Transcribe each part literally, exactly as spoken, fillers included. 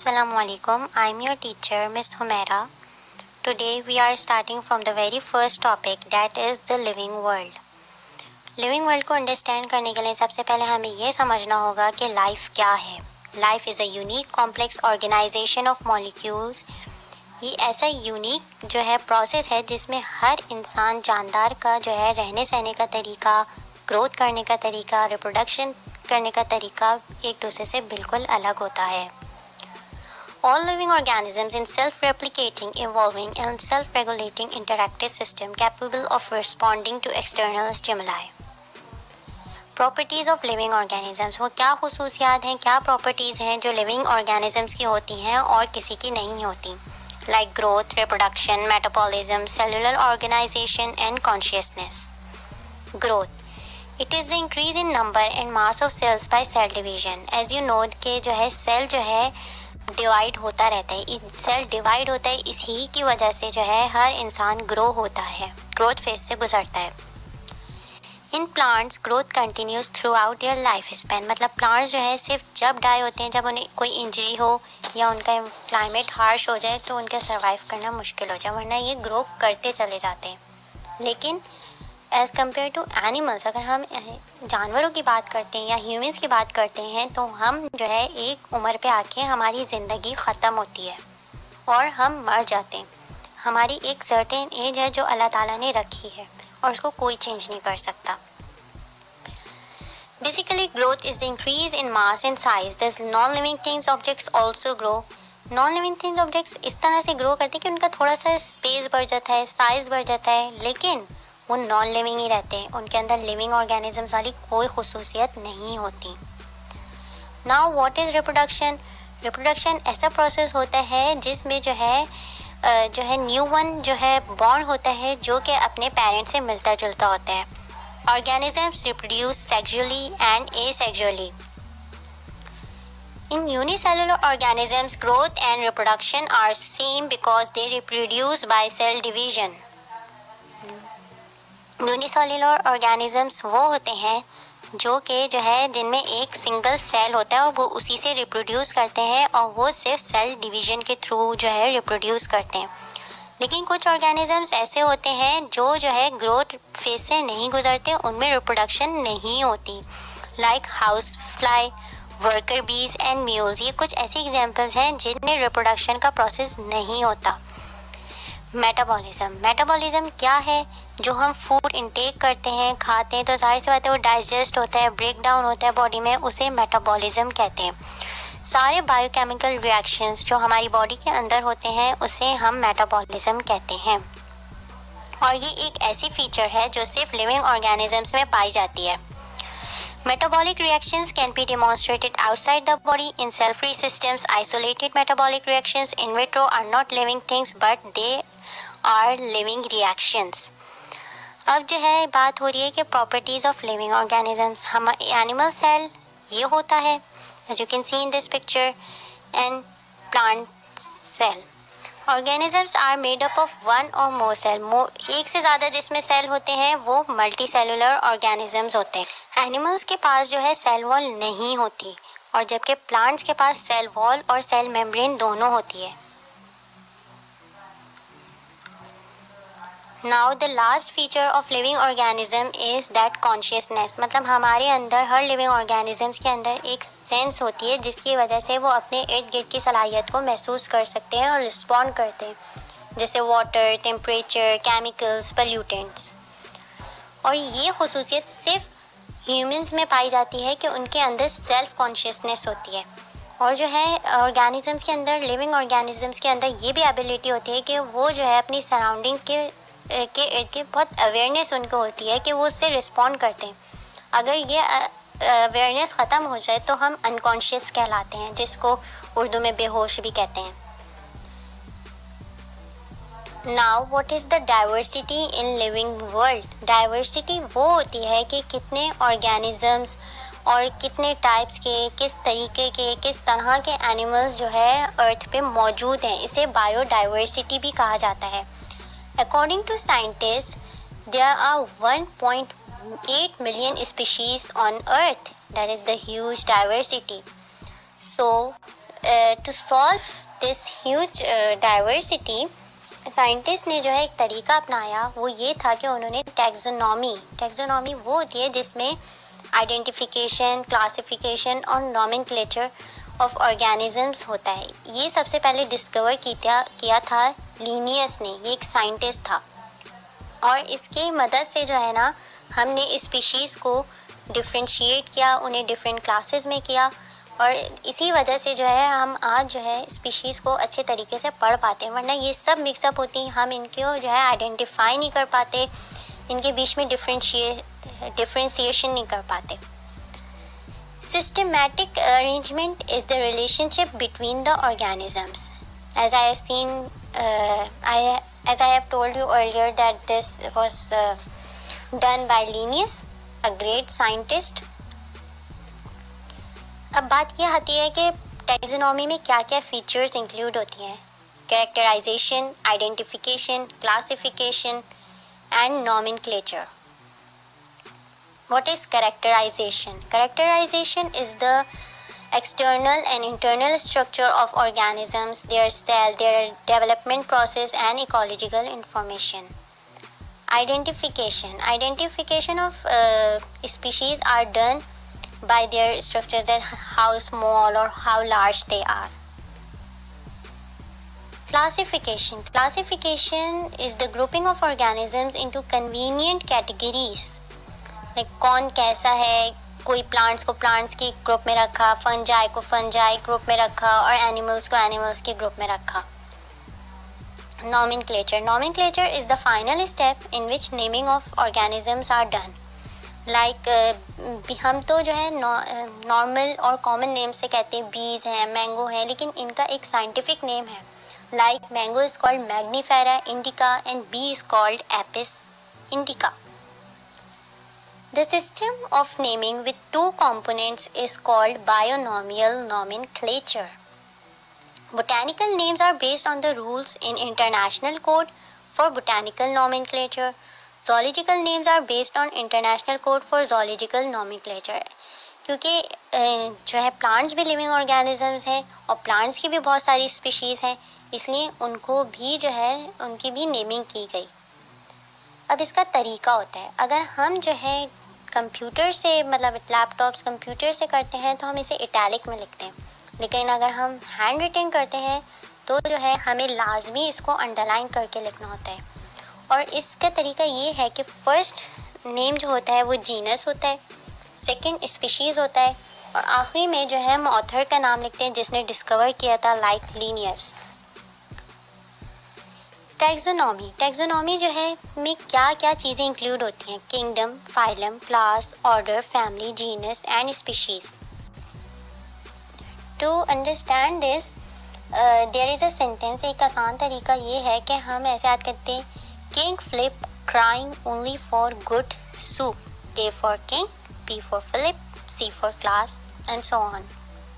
Assalamualaikum. I'm your teacher, Miss Humaira. Today we are starting from the very first topic, that is the living world. Living world को understand करने के लिए सबसे पहले हमें ये समझना होगा कि लाइफ क्या है. Life is a unique complex organization of molecules. ये ऐसा यूनिक जो है प्रोसेस है जिसमें हर इंसान जानदार का जो है रहने सहने का तरीका, ग्रोथ करने का तरीका, रिप्रोडक्शन करने का तरीका एक दूसरे से बिल्कुल अलग होता है. All living organisms in self-replicating, evolving and self-regulating interactive system capable of responding to external stimuli. Properties of living organisms, वो क्या खुसूसियात हैं, क्या properties हैं जो living organisms की होती हैं और किसी की नहीं होती. Like growth, reproduction, metabolism, cellular organization and consciousness. Growth. It is the increase in number and mass of cells by cell division. As you know कि जो है cell जो है डिवाइड होता रहता है. सेल डिवाइड होता है, इसी की वजह से जो है हर इंसान ग्रो होता है, ग्रोथ फेज से गुजरता है. In plants growth continues throughout their life span. मतलब प्लांट्स जो है सिर्फ जब डाई होते हैं, जब उन्हें कोई इंजरी हो या उनका क्लाइमेट हार्श हो जाए तो उनका सर्वाइव करना मुश्किल हो जाए, वरना ये ग्रो करते चले जाते हैं. लेकिन एज़ कम्पेयर टू एनिमल्स, अगर हम जानवरों की बात करते हैं या ह्यूमंस की बात करते हैं तो हम जो है एक उम्र पे आके हमारी ज़िंदगी ख़त्म होती है और हम मर जाते हैं. हमारी एक सर्टेन एज है जो अल्लाह ताला ने रखी है और उसको कोई चेंज नहीं कर सकता. Basically growth is the increase in mass and size. This non living things objects also grow. Non living things objects इस तरह से ग्रो करते हैं कि उनका थोड़ा सा स्पेस बढ़ जाता है, साइज़ बढ़ जाता है, लेकिन वो नॉन लिविंग ही रहते हैं. उनके अंदर लिविंग ऑर्गेनिजम्स वाली कोई खुसूसियत नहीं होती. Now what is reproduction. Reproduction ऐसा प्रोसेस होता है जिसमें जो है जो है न्यू वन जो है बॉर्न होता है जो कि अपने पेरेंट्स से मिलता जुलता होता है. Organisms reproduce sexually and asexually. In unicellular organisms, growth and reproduction are same because they reproduce by cell division. Unicellular organisms वो होते हैं जो कि जो है जिनमें एक सिंगल सेल होता है और वो उसी से रिप्रोड्यूस करते हैं और वो सिर्फ सेल डिवीजन के थ्रू जो है रिप्रोड्यूस करते हैं. लेकिन कुछ ऑर्गेनिजम्स ऐसे होते हैं जो जो है ग्रोथ फेज से नहीं गुजरते, उनमें रिप्रोडक्शन नहीं होती. Like house fly, worker bees and mules. ये कुछ ऐसी एग्जांपल्स हैं जिनमें रिप्रोडक्शन का प्रोसेस नहीं होता. मेटाबॉलिज्म. मेटाबॉलिज्म क्या है. जो हम फूड इनटेक करते हैं, खाते हैं, तो जाहिर सी बात है वो डाइजेस्ट होता है, ब्रेक डाउन होता है बॉडी में, उसे मेटाबॉलिज्म कहते हैं. सारे बायोकेमिकल रिएक्शंस जो हमारी बॉडी के अंदर होते हैं उसे हम मेटाबॉलिज्म कहते हैं. और ये एक ऐसी फीचर है जो सिर्फ लिविंग ऑर्गेनिजम्स में पाई जाती है. Metabolic reactions can be demonstrated outside the body in cell-free systems. Isolated metabolic reactions in vitro are not living things, but they are living reactions. अब जो है बात हो रही है कि properties of living organisms. हम animal cell ये होता है, as you can see in this picture, and plant cell. Organisms are made up of one or more cell. एक से ज़्यादा जिसमें सेल होते हैं वो मल्टी सेलुलर ऑर्गेनिजम्स होते हैं. एनिमल्स के पास जो है सेल वॉल नहीं होती और जबकि प्लांट्स के पास सेल वॉल और सेल मेम्ब्रेन दोनों होती है. Now the last feature of living organism is that consciousness. मतलब हमारे अंदर, हर लिविंग ऑर्गेनिजम्स के अंदर एक सेंस होती है जिसकी वजह से वो अपने इर्द गिर्द की सलाहियत को महसूस कर सकते हैं और रिस्पॉन्ड करते हैं, जैसे वाटर, टेम्परेचर, केमिकल्स, पोल्यूटेंट्स. और ये खुसूसियत सिर्फ ह्यूमंस में पाई जाती है कि उनके अंदर सेल्फ कॉन्शियसनेस होती है. और जो है ऑर्गेनिजम्स के अंदर, लिविंग ऑर्गेनिजम्स के अंदर ये भी एबिलिटी होती है कि वो जो है अपनी सराउंडिंग्स के के इर्द गिर्द बहुत अवेयरनेस उनको होती है कि वो उससे रिस्पॉन्ड करते हैं. अगर ये अवेयरनेस ख़त्म हो जाए तो हम अनकॉन्शियस कहलाते हैं, जिसको उर्दू में बेहोश भी कहते हैं. Now what is the diversity in living world. Diversity वो होती है कि कितने ऑर्गेनिजम्स और कितने टाइप्स के, किस तरीके के, किस तरह के एनिमल्स जो है अर्थ पे मौजूद हैं. इसे बायोडाइवर्सिटी भी कहा जाता है. According to scientists, there are one point eight million species on Earth. That is the huge diversity. So, to solve this huge diversity, scientist ने जो है एक तरीका अपनाया, वो ये था कि उन्होंने टैक्सोनॉमी टैक्सोनॉमी वो होती है जिसमें आइडेंटिफिकेशन, क्लासिफिकेशन और नॉमेनक्लेचर ऑफ ऑर्गेनिजम्स होता है। ये सबसे पहले डिस्कवर किया किया था लीनियस ने, ये एक साइंटिस्ट था। और इसकी मदद से जो है ना हमने स्पीशीज़ को डिफ्रेंशिएट किया, उन्हें डिफरेंट क्लासेस में किया, और इसी वजह से जो है हम आज जो है स्पीशीज़ को अच्छे तरीके से पढ़ पाते हैं। वरना ये सब मिक्सअप होती, हम इनको जो है आइडेंटिफाई नहीं कर पाते, इनके बीच में डिफ्रेंशिए डिफ्रेंशिएशन नहीं कर पाते। Systematic arrangement is the relationship between the organisms. As I have seen I as I have told you earlier that this was uh, done by Linnaeus, a great scientist. अब बात यह आती है कि टैक्सोनॉमी में क्या क्या फीचर्स इंक्लूड होती हैं। Characterization, identification, classification and nomenclature. What is characterization? Characterization is the external and internal structure of organisms, their cell, their development process and ecological information. Identification. Identification of uh, species are done by their structures, that how small or how large they are. Classification. Classification is the grouping of organisms into convenient categories. Like कौन कैसा है, कोई plants को plants की group में रखा, fungi को fungi group में रखा और एनिमल्स को एनिमल्स की ग्रुप में रखा। Nomenclature. Nomenclature is the final step in which naming of organisms are done. Like हम तो जो है नॉर्मल और कॉमन नेम से कहते हैं, बीज हैं, मैंगो हैं, लेकिन इनका एक साइंटिफिक नेम है। Like mango is called Mangifera indica and bee is called Apis indica. The system of naming with two components is called binomial nomenclature. Botanical names are based on the rules in International Code for Botanical Nomenclature. Zoological names are based on International Code for Zoological Nomenclature. क्योंकि जो है plants भी living organisms हैं और plants की भी बहुत सारी स्पीशीज़ हैं, इसलिए उनको भी जो है उनकी भी नेमिंग की गई। अब इसका तरीका होता है, अगर हम जो है कंप्यूटर से मतलब लैपटॉप्स कंप्यूटर से करते हैं तो हम इसे इटैलिक में लिखते हैं, लेकिन अगर हम हैंड रिटन करते हैं तो जो है हमें लाजमी इसको अंडरलाइन करके लिखना होता है। और इसका तरीका ये है कि फ़र्स्ट नेम जो होता है वो जीनस होता है, सेकंड स्पीशीज़ होता है, और आखिरी में जो है हम ऑथर का नाम लिखते हैं जिसने डिस्कवर किया था, लाइक लीनियस। टैक्सोनॉमी. टैक्सोनॉमी जो है में क्या क्या चीज़ें इंक्लूड होती हैं? Kingdom, phylum, class, order, family, genus and species. To understand this there is a sentence. एक आसान तरीका ये है कि हम ऐसे याद करते हैं, king flip crying only for good soup. K for king, P for Philip, C for class and so on.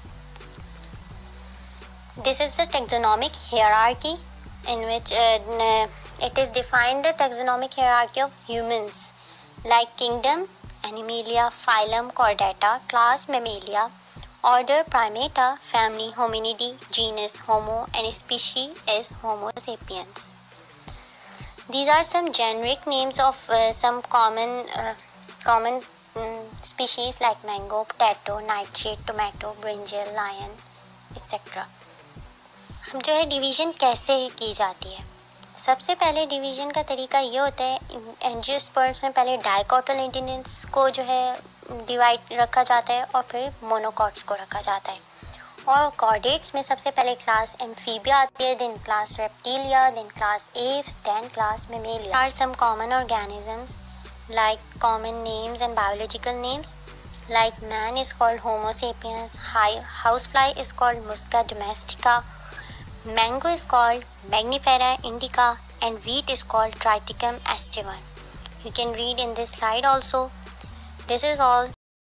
This is the taxonomic hierarchy in which uh, it is defined the taxonomic hierarchy of humans, like kingdom Animalia, phylum Chordata, class Mammalia, order Primata, family Hominidae, genus Homo, and species is Homo sapiens. These are some generic names of uh, some common uh, common um, species like mango, potato, nightshade, tomato, brinjal, lion, et cetera. हम जो है division कैसे की जाती है? सबसे पहले division का तरीका ये होता है, एंजियोस्पर्म्स में पहले डाइकोटिलेडोन्स को जो है डिवाइड रखा जाता है और फिर मोनोकॉट्स को रखा जाता है। और कॉर्डेट्स में सबसे पहले क्लास एम्फीबिया आती है, then class Reptilia, then class Aves, then class Mammalia. Are some common organisms like common names and biological names like man is called Homo sapiens, house fly is called Musca domestica, mango is called Magnifera indica, and wheat is called Triticum aestivum. You can read in this slide also. This is all.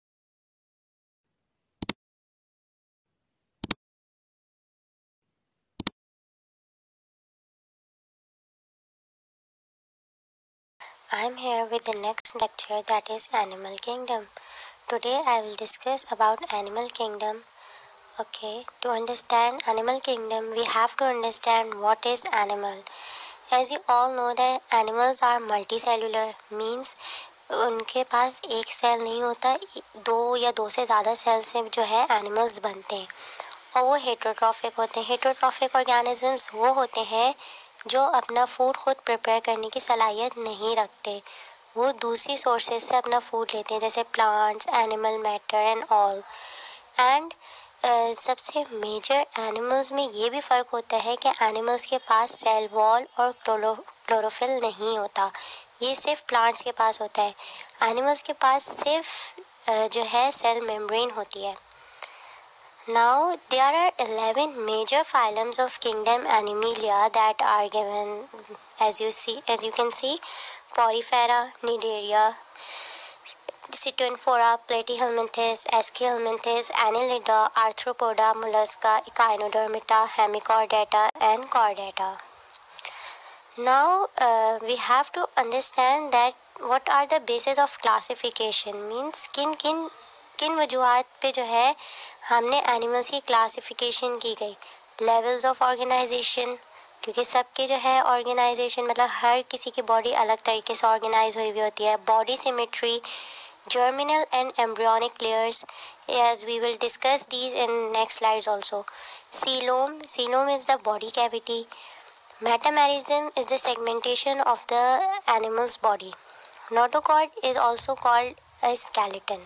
I am here with the next lecture, that is Animal Kingdom. Today I will discuss about Animal Kingdom. Okay, to understand animal kingdom, we have to understand what is animal. As you all know that animals are multicellular, means उनके पास एक cell नहीं होता, दो या दो से ज़्यादा cell से जो है एनिमल्स बनते हैं और वो हेटरोट्रॉफिक होते हैं। हेटरोट्रॉफिक ऑर्गेनिजम्स वो होते हैं जो अपना फूड खुद प्रिपेयर करने की सलाहियत नहीं रखते, वो दूसरी सोर्सेज से अपना फूड लेते हैं, जैसे plants, animal matter and all. And सबसे मेजर एनिमल्स में ये भी फ़र्क होता है कि एनिमल्स के पास सेल वॉल और क्लोरो क्लोरोफिल नहीं होता, ये सिर्फ प्लांट्स के पास होता है। एनिमल्स के पास सिर्फ uh, जो है सेल मेम्ब्रेन होती है। Now there are eleven major phylums of kingdom Animalia that are given, as you see, as you can see, Porifera, Cnidaria, Ctenophora, Platyhelminthes, Eschyhelminthes, Annelida, Arthropoda, Mollusca, Echinodermata, Hemichordata, and Chordata. Now uh, we have to understand that what are the basis of classification, means किन किन किन वजूहात पे जो है हमने animals की classification की गई। लेवल्स ऑफ ऑर्गेनाइजेशन, क्योंकि सबके जो है ऑर्गेनाइजेशन मतलब हर किसी की बॉडी अलग तरीके से ऑर्गेनाइज हुई हुई होती है। Body symmetry, germinal and embryonic layers, as we will discuss these in next slides also. Coelom, coelom is the body cavity. Metamerism is the segmentation of the animal's body. Notochord is also called a skeleton.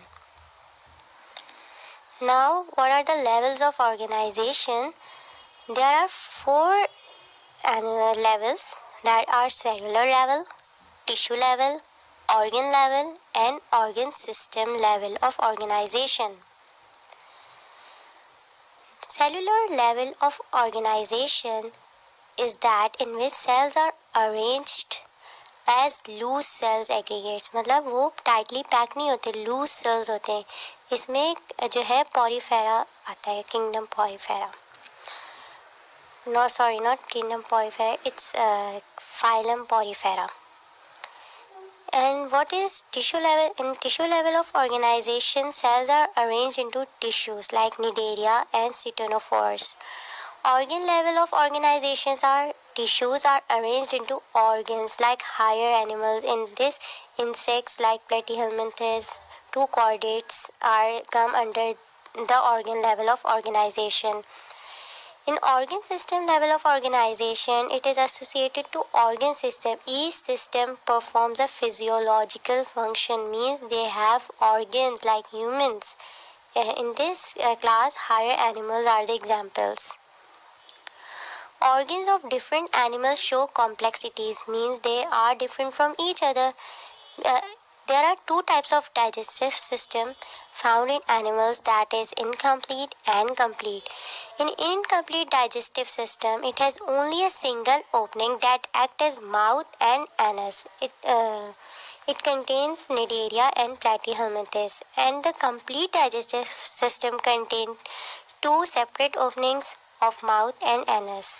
Now, what are the levels of organization? There are four uh, levels, that are cellular level, tissue level, organ level, and organ system level of organization. Cellular level of organization is that in which cells are arranged as loose cells aggregates, मतलब वो tightly pack नहीं होते, loose cells होते हैं। इसमें जो है Porifera आता है, kingdom Porifera. No, sorry, not kingdom Porifera, it's uh, phylum Porifera. And what is tissue level? In tissue level of organization, cells are arranged into tissues like Cnidaria and Ctenophores. Organ level of organizations are tissues are arranged into organs like higher animals. In this, insects like Platyhelminthes, two chordates are come under the organ level of organization. In organ system level of organization, it is associated to organ system. Each system performs a physiological function, means they have organs like humans. In this uh, class, higher animals are the examples. Organs of different animals show complexities, means they are different from each other. Uh, There are two types of digestive system found in animals, that is incomplete and complete. In incomplete digestive system, it has only a single opening that acts as mouth and anus. It uh, it contains Cnidaria and Platyhelminthes, and the complete digestive system contains two separate openings of mouth and anus.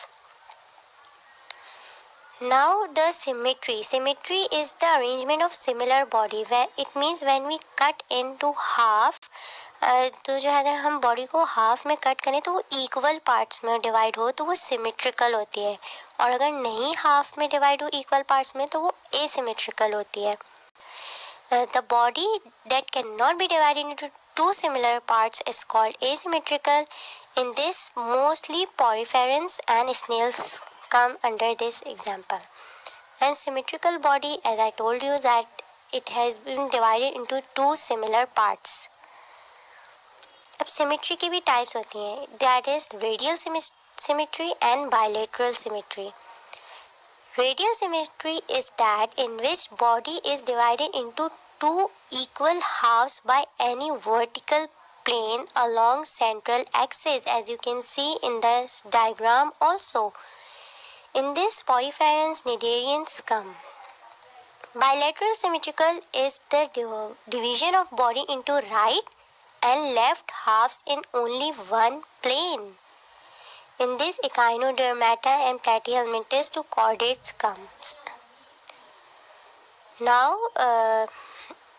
Now the symmetry. Symmetry is the arrangement of similar body, where it means when we cut into half, uh, तो जो है अगर हम body को half में cut करें तो वो इक्वल पार्ट्स में डिवाइड हो तो वो सिमेट्रिकल होती है, और अगर नहीं हाफ में डिवाइड हो इक्वल पार्ट्स में तो वो एसिमेट्रिकल होती है। The body that cannot be divided into two similar parts is called asymmetrical. In this, mostly poriferans and snails come under this example. And symmetrical body, as I told you, that it has been divided into two similar parts. अब symmetry की भी types होती हैं, that is radial symmetry and bilateral symmetry. Radial symmetry is that in which body is divided into two equal halves by any vertical plane along central axis, as you can see in this diagram also. In this, poriferans, cnidarians come. Bilateral symmetrical is the division of body into right and left halves in only one plane. In this, Echinodermata and Platyhelminthes to chordates comes. Now, uh,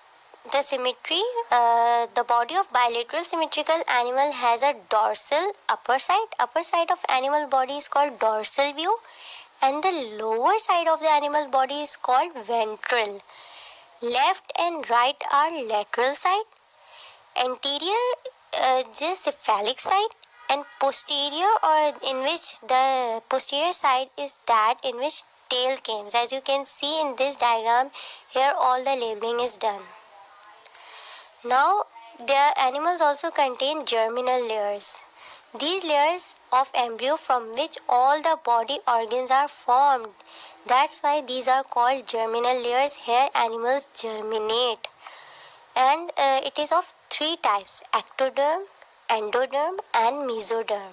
the symmetry, uh, the body of bilateral symmetrical animal has a dorsal upper side. Upper side of animal body is called dorsal view, and the lower side of the animal body is called ventral. Left and right are lateral side. Anterior uh, just cephalic side, and posterior, or in which the posterior side is that in which tail comes. As you can see in this diagram, here all the labeling is done. Now, the animals also contain germinal layers. These layers of embryo from which all the body organs are formed. That's why these are called germinal layers. Here animals germinate. And uh, it is of three types: ectoderm, endoderm and mesoderm.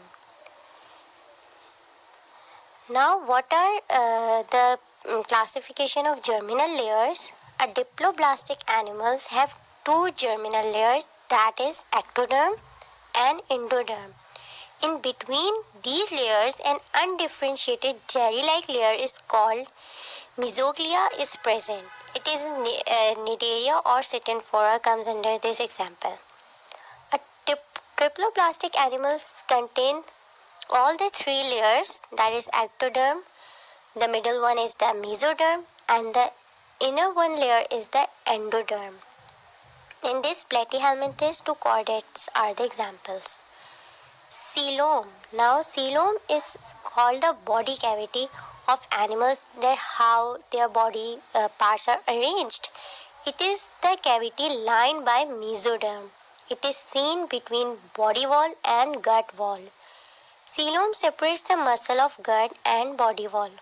Now, what are uh, the um, classification of germinal layers? A diploblastic animals have two germinal layers, that is ectoderm and endoderm. In between these layers, an undifferentiated jelly-like layer is called mesoglea is present. It is uh, Cnidaria or Sittenfora comes under this example. A triploblastic animals contain all the three layers, that is ectoderm, the middle one is the mesoderm, and the inner one layer is the endoderm. In this, platyhelminthes to chordates are the examples. Coelom. Now, coelom is called the body cavity of animals, that how their body uh, parts are arranged. It is the cavity lined by mesoderm. It is seen between body wall and gut wall. Coelom separates the muscle of gut and body wall.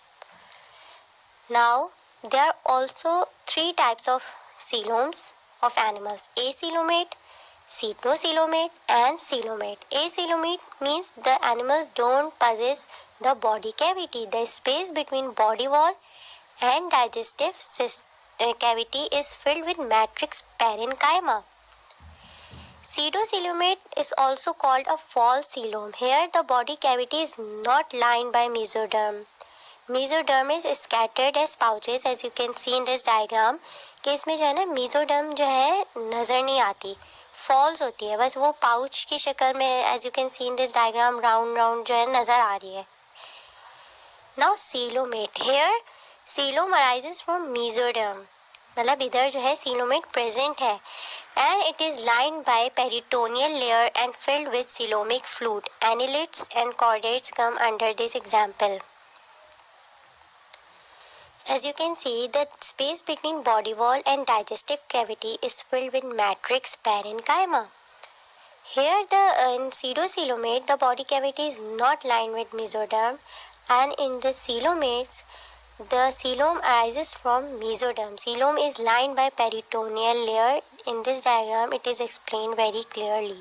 Now, there are also three types of coeloms of animals: acoelomate, cetocoelomate and coelomate. Acoelomate means the animals don't possess the body cavity. The space between body wall and digestive cavity is filled with matrix parenchyma. Pseudocoelomate is also called a false coelom. Here the body cavity is not lined by mesoderm. Mesoderm is scattered as pouches, as you can see in this diagram. कि इसमें जो है ना mesoderm जो है नज़र नहीं आती, falls होती है, बस वो pouch की शक्ल में, as you can see in this diagram, round round जो है नज़र आ रही है. Now coelomate. Here coelom arises from mesoderm. मतलब इधर जो है coelomate present है, and it is lined by peritoneal layer and filled with coelomic fluid. Annelids and chordates come under this example. As you can see, the space between body wall and digestive cavity is filled with matrix parenchyma. Here, the uh, in pseudocoelomate, the body cavity is not lined with mesoderm, and in the coelomates, the coelom arises from mesoderm. Coelom is lined by peritoneal layer. In this diagram, it is explained very clearly.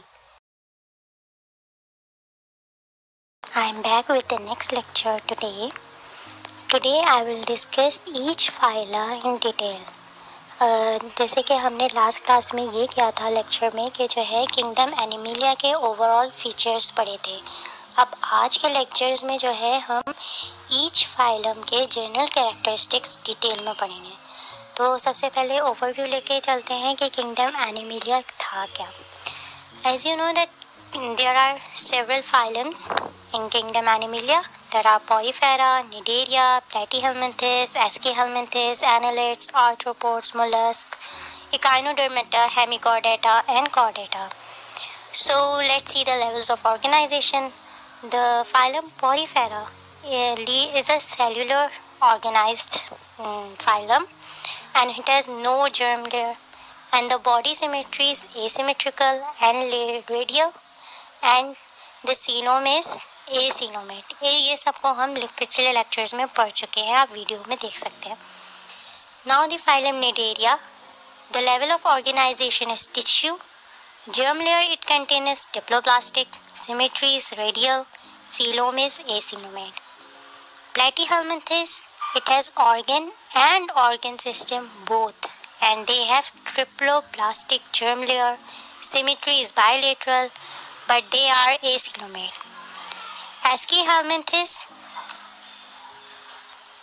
I am back with the next lecture today. Today I will discuss each phyla in detail. uh, जैसे कि हमने last class में ये किया था lecture में कि जो है किंगडम एनिमिलिया के ओवरऑल फीचर्स पढ़े थे. अब आज के लेक्चर्स में जो है हम ईच फाइलम के जनरल कैरेक्टरिस्टिक्स डिटेल में पढ़ेंगे. तो सबसे पहले ओवरव्यू लेके चलते हैं कि किंगडम एनिमिलिया था क्या. As you know that there are several phylums in kingdom Animalia. There are Porifera, Cnidaria, Platyhelminthes, Aschelminthes, Annelids, Arthropods, mollusks, Echinodermata, Hemichordata, and Chordata. So let's see the levels of organization. The phylum Porifera is a cellular organized um, phylum, and it has no germ layer, and the body symmetry is asymmetrical and radial, and the coelom is acoelomate. ये सबको हम पिछले lectures में पढ़ चुके हैं, आप video में देख सकते हैं. Now the phylum Cnidaria. The level of organization is tissue. Germ layer it contains is diploblastic. Symmetry is radial. Coelom is acoelomate. Platyhelminthes, it has organ and organ system both, and they have triploblastic germ layer. Symmetry is bilateral, but they are acoelomate. Aschelminthes,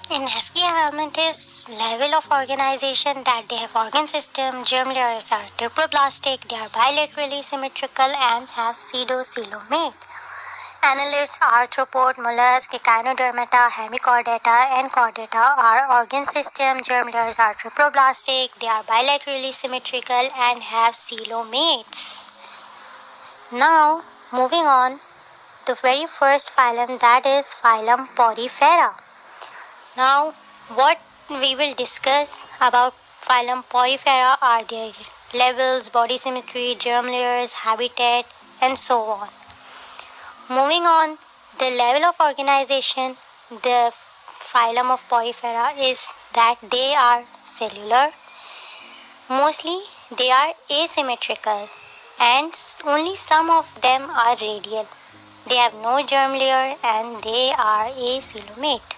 In Escherichia level of organization that they have organ system, germ layers are triploblastic, they are bilaterally symmetrical and have pseudocoelomate. Annelids, arthropod, mollusk, echinodermata, hemichordata and chordata are organ system, germ layers are triploblastic, they are bilaterally symmetrical and have coelomates. Now, moving on, the very first phylum, that is phylum Porifera. Now, what we will discuss about phylum Porifera are their levels, body symmetry, germ layers, habitat, and so on. Moving on, the level of organization, the phylum of Porifera is that they are cellular. Mostly, they are asymmetrical, and only some of them are radial. They have no germ layer and they are acoelomate.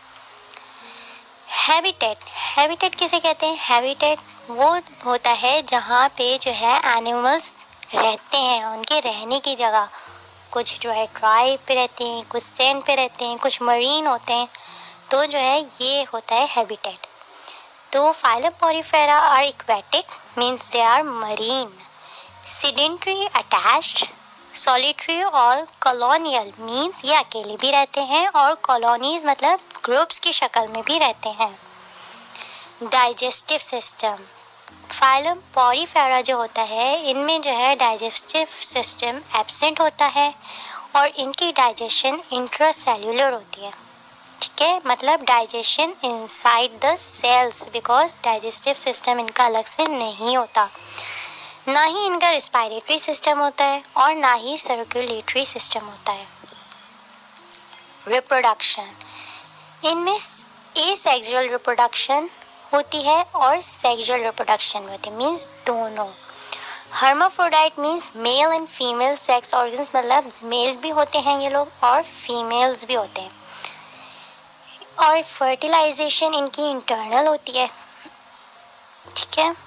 Habitat, habitat किसे कहते हैं? Habitat वो होता है जहाँ पे जो है एनिमल्स रहते हैं, उनके रहने की जगह। कुछ जो है ड्राई पे रहते हैं, कुछ सैंड पे रहते हैं, कुछ मरीन होते हैं, तो जो है ये होता है हैबिटेट। तो phylum Porifera are aquatic, means they are marine, sedentary attached, solitary और कॉलोनियल, मीन्स ये अकेले भी रहते हैं और कॉलोनीज मतलब ग्रुप्स की शक्ल में भी रहते हैं। डाइजेस्टिव सिस्टम, फाइलम पोरिफेरा जो होता है इनमें जो है डाइजेस्टिव सिस्टम एब्सेंट होता है और इनकी डाइजेशन इंट्रासेल्युलर होती है। ठीक है, मतलब digestion inside the cells, because digestive system इनका अलग से नहीं होता। ना ही इनका रेस्पिरेटरी सिस्टम होता है और ना ही सर्कुलेटरी सिस्टम होता है। रिप्रोडक्शन, इनमें एसेक्सुअल रिप्रोडक्शन होती है और सेक्सुअल रिप्रोडक्शन होती है, मीन्स दोनों। Hermaphrodite means male and female sex organs, मतलब मेल भी होते हैं ये लोग और फीमेल्स भी होते हैं। और फर्टिलाइजेशन इनकी इंटरनल होती है। ठीक है।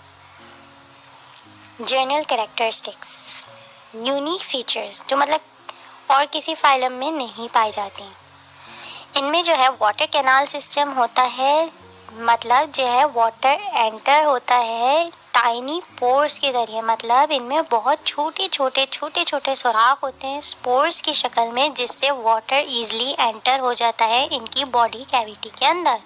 जनरल कैरेक्टरिस्टिक्स, यूनिक फीचर्स जो मतलब और किसी फाइलम में नहीं पाई जाती। इनमें जो है वाटर कैनाल सिस्टम होता है, मतलब जो है वाटर एंटर होता है टाइनी पोर्स के ज़रिए, मतलब इनमें बहुत छोटे छोटे छोटे छोटे सुराख होते हैं स्पोर्स की शक्ल में, जिससे वाटर इजीली एंटर हो जाता है इनकी बॉडी कैविटी के अंदर,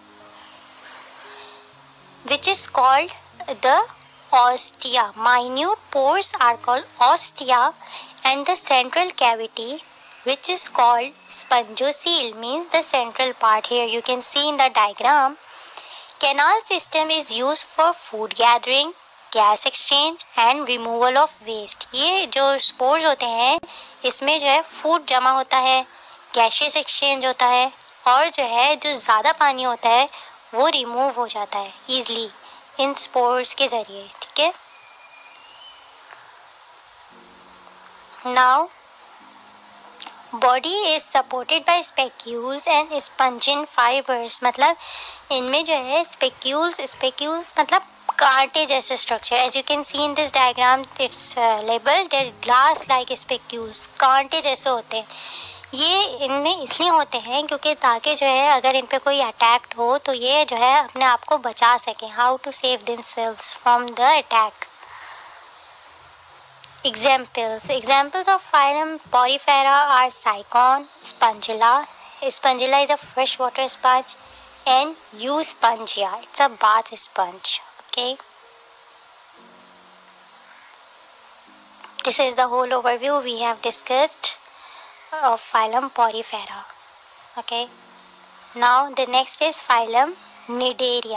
which is called the ostia. Minute pores are called ostia, and the central cavity, which is called spongocoel, means the central part. Here you can see in the diagram, canal system is used for food gathering, gas exchange and removal of waste. ये जो spores होते हैं इसमें जो है food जमा होता है, गैसेस एक्सचेंज होता है और जो है जो ज़्यादा पानी होता है वो रिमूव हो जाता है ईजिली इन स्पोर्स के ज़रिए। ठीक है। Now body is supported by spicules and spongin fibres, मतलब इनमें जो है स्पेक्यूल्स स्पेक्यूल्स मतलब कांटे जैसे structure. As you can see in this diagram it's labelled glass like spicules, कांटे जैसे होते हैं। ये इनमें इसलिए होते हैं क्योंकि ताकि जो है अगर इन पे कोई अटैक हो तो ये जो है अपने आप को बचा सकें, how to save themselves from the attack. Examples examples of phylum Porifera are Sycon, Spongilla, Spongilla is a fresh water sponge, and Euspongia, it's a bath sponge. Okay, this is the whole overview we have discussed of phylum Porifera. Okay, now the next is phylum Cnidaria.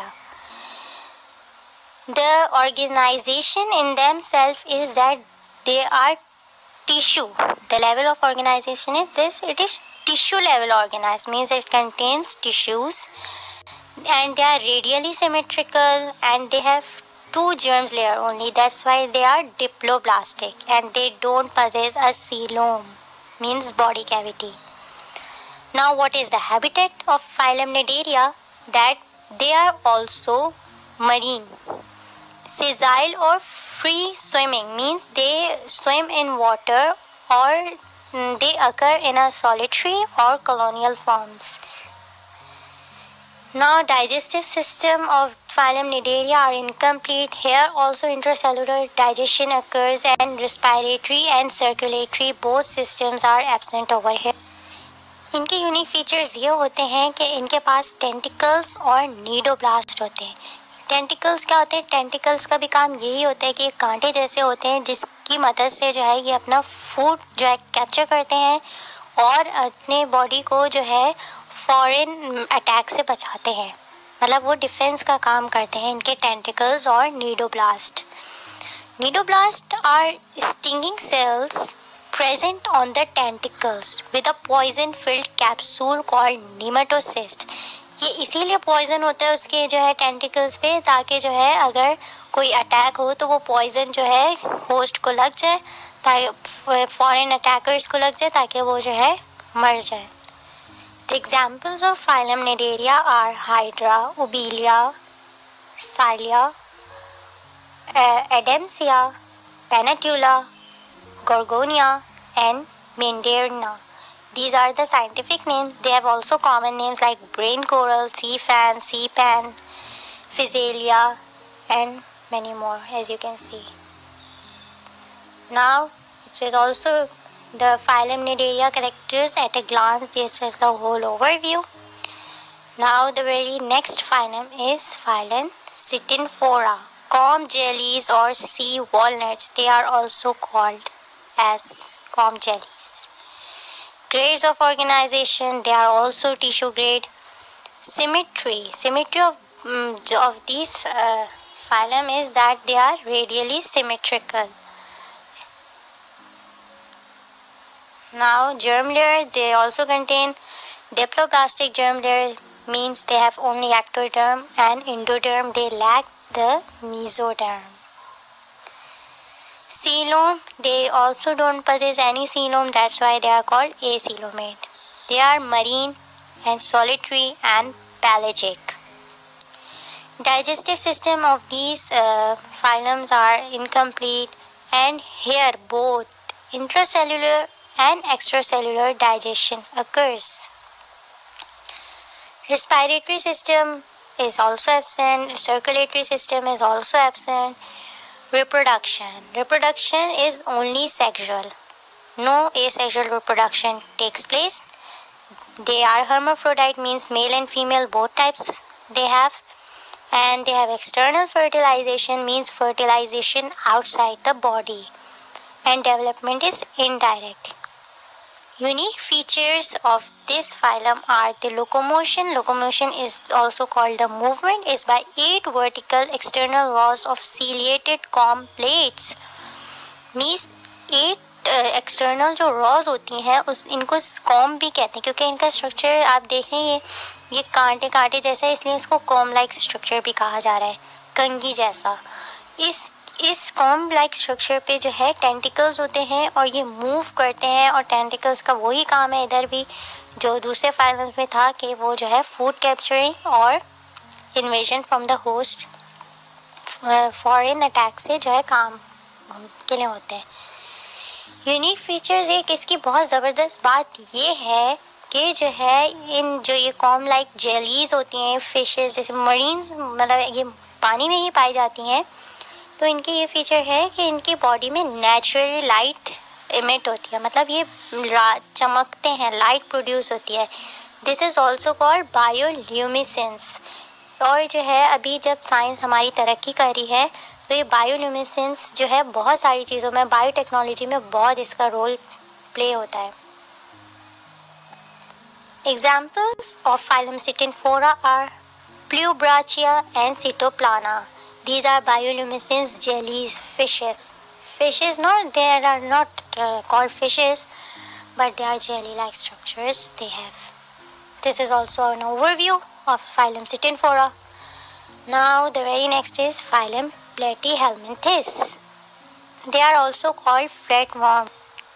The organization in themselves is that they are tissue. The level of organization is this, it is tissue level organized, means it contains tissues and they are radially symmetrical and they have two germs layer only, that's why they are diploblastic and they don't possess a coelom, means body cavity. Now what is the habitat of phylum Cnidaria? That they are also marine, sessile or free swimming, means they swim in water or they occur in a solitary or colonial forms. Now, digestive system of phylum Cnidaria are incomplete. Here also intracellular digestion occurs and respiratory and circulatory both systems are absent over here. इनके unique features ये होते हैं कि इनके पास tentacles और cnidoblast होते हैं। Tentacles क्या होते हैं? टेंटिकल्स का भी काम यही होता है कि ये कांटे जैसे होते हैं जिसकी मदद से जो है ये अपना फूड जो है कैप्चर करते हैं और अपने बॉडी को जो है फॉरेन अटैक से बचाते हैं, मतलब वो डिफेंस का काम करते हैं इनके टेंटिकल्स और cnidoblast. Cnidoblast are stinging cells present on the tentacles with a poison filled capsule called nematocyst। ये इसीलिए पॉइजन होता है उसके जो है टेंटिकल्स पे, ताकि जो है अगर कोई अटैक हो तो वो पॉइजन जो है होस्ट को लग जाए, ताकि फॉरेन अटैकर्स को लग जाए, ताकि वो जो है मर जाए। The examples of phylum Cnidaria are Hydra, Ubelia, Cilia, Adamsia, Panatula, Gorgonia and Mandarina. These are the scientific names. They have also common names like brain coral, sea fan, sea pan, Physalia and many more, as you can see. Now, it is also the phylum Cnidaria characters at a glance. This is the whole overview. Now, the very next phylum is phylum Sittinifera. Comb jellies or sea walnuts, they are also called as comb jellies. Grades of organization, they are also tissue grade. Symmetry, symmetry of, um, of these uh, phylum is that they are radially symmetrical. Now, germ layer, they also contain diploblastic germ layer, means they have only ectoderm, and endoderm, they lack the mesoderm. Coelom, they also don't possess any coelom, that's why they are called acoelomate. They are marine and solitary and pelagic. Digestive system of these uh, phylums are incomplete, and here both intracellular and extracellular digestion occurs. Respiratory system is also absent, circulatory system is also absent. Reproduction. Reproduction is only sexual. No asexual reproduction takes place. They are hermaphrodite, means male and female both types they have. And they have external fertilization, means fertilization outside the body. And development is indirect. Unique features of this phylum are the locomotion. Locomotion is also called the movement, is by eight vertical external rows of ciliated comb plates. Means eight uh, external जो rows होती हैं उस इनको comb भी कहते हैं, क्योंकि इनका structure आप देखेंगे ये कांटे कांटे जैसा है, इसलिए इसको comb like structure भी कहा जा रहा है, कंघी जैसा। इस इस कॉम्ब लाइक स्ट्रक्चर पे जो है टेंटिकल्स होते हैं और ये मूव करते हैं, और टेंटिकल्स का वही काम है इधर भी जो दूसरे फाइलम्स में था कि वो जो है फूड कैप्चरिंग और invasion from the host foreign attack से जो है काम के लिए होते हैं। यूनिक फीचर्स एक इसकी बहुत ज़बरदस्त बात ये है कि जो है इन जो ये कॉम्ब लाइक जेलीज होती हैं, फिशेस जैसे मरीन्स, मतलब ये पानी में ही पाई जाती हैं, तो इनकी ये फीचर है कि इनकी बॉडी में नेचुरली लाइट इमिट होती है, मतलब ये चमकते हैं, लाइट प्रोड्यूस होती है। This is also called bioluminescence. और जो है अभी जब साइंस हमारी तरक्की कर रही है तो ये बायोल्यूमिसेंस जो है बहुत सारी चीज़ों में, बायोटेक्नोलॉजी में बहुत इसका रोल प्ले होता है। Examples of phylum Sittinifera are Pleubrachia and Cytoplana. These are bioluminescence jellies, fishes. Fishes, no, they are not uh, called fishes, but they are jelly-like structures they have. This is also an overview of phylum Sittinifera. Now, the very next is phylum Platyhelminthes. They are also called flatworm.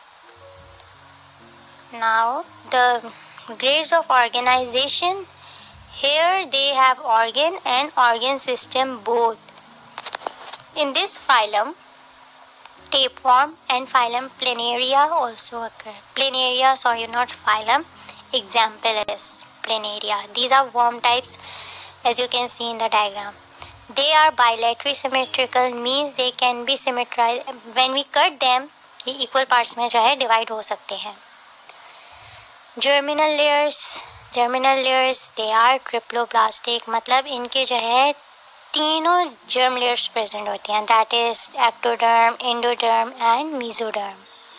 Now, the grades of organization. Here they have organ and organ system both. In this phylum, tapeworm and phylum Planaria also occur. Planaria, sorry, not phylum. Example is Planaria. These are worm types. as you can see in the diagram. They are bilaterally symmetrical, means they can be symmetrized. When we cut them, ये equal parts में जो है divide हो सकते हैं. Germinal layers, germinal layers, they are triploblastic, मतलब इनके जो है तीनों germ layers present होती हैं. That is ectoderm, endoderm and mesoderm.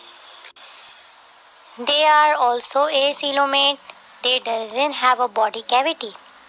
They are also acoelomate. They doesn't have a body cavity.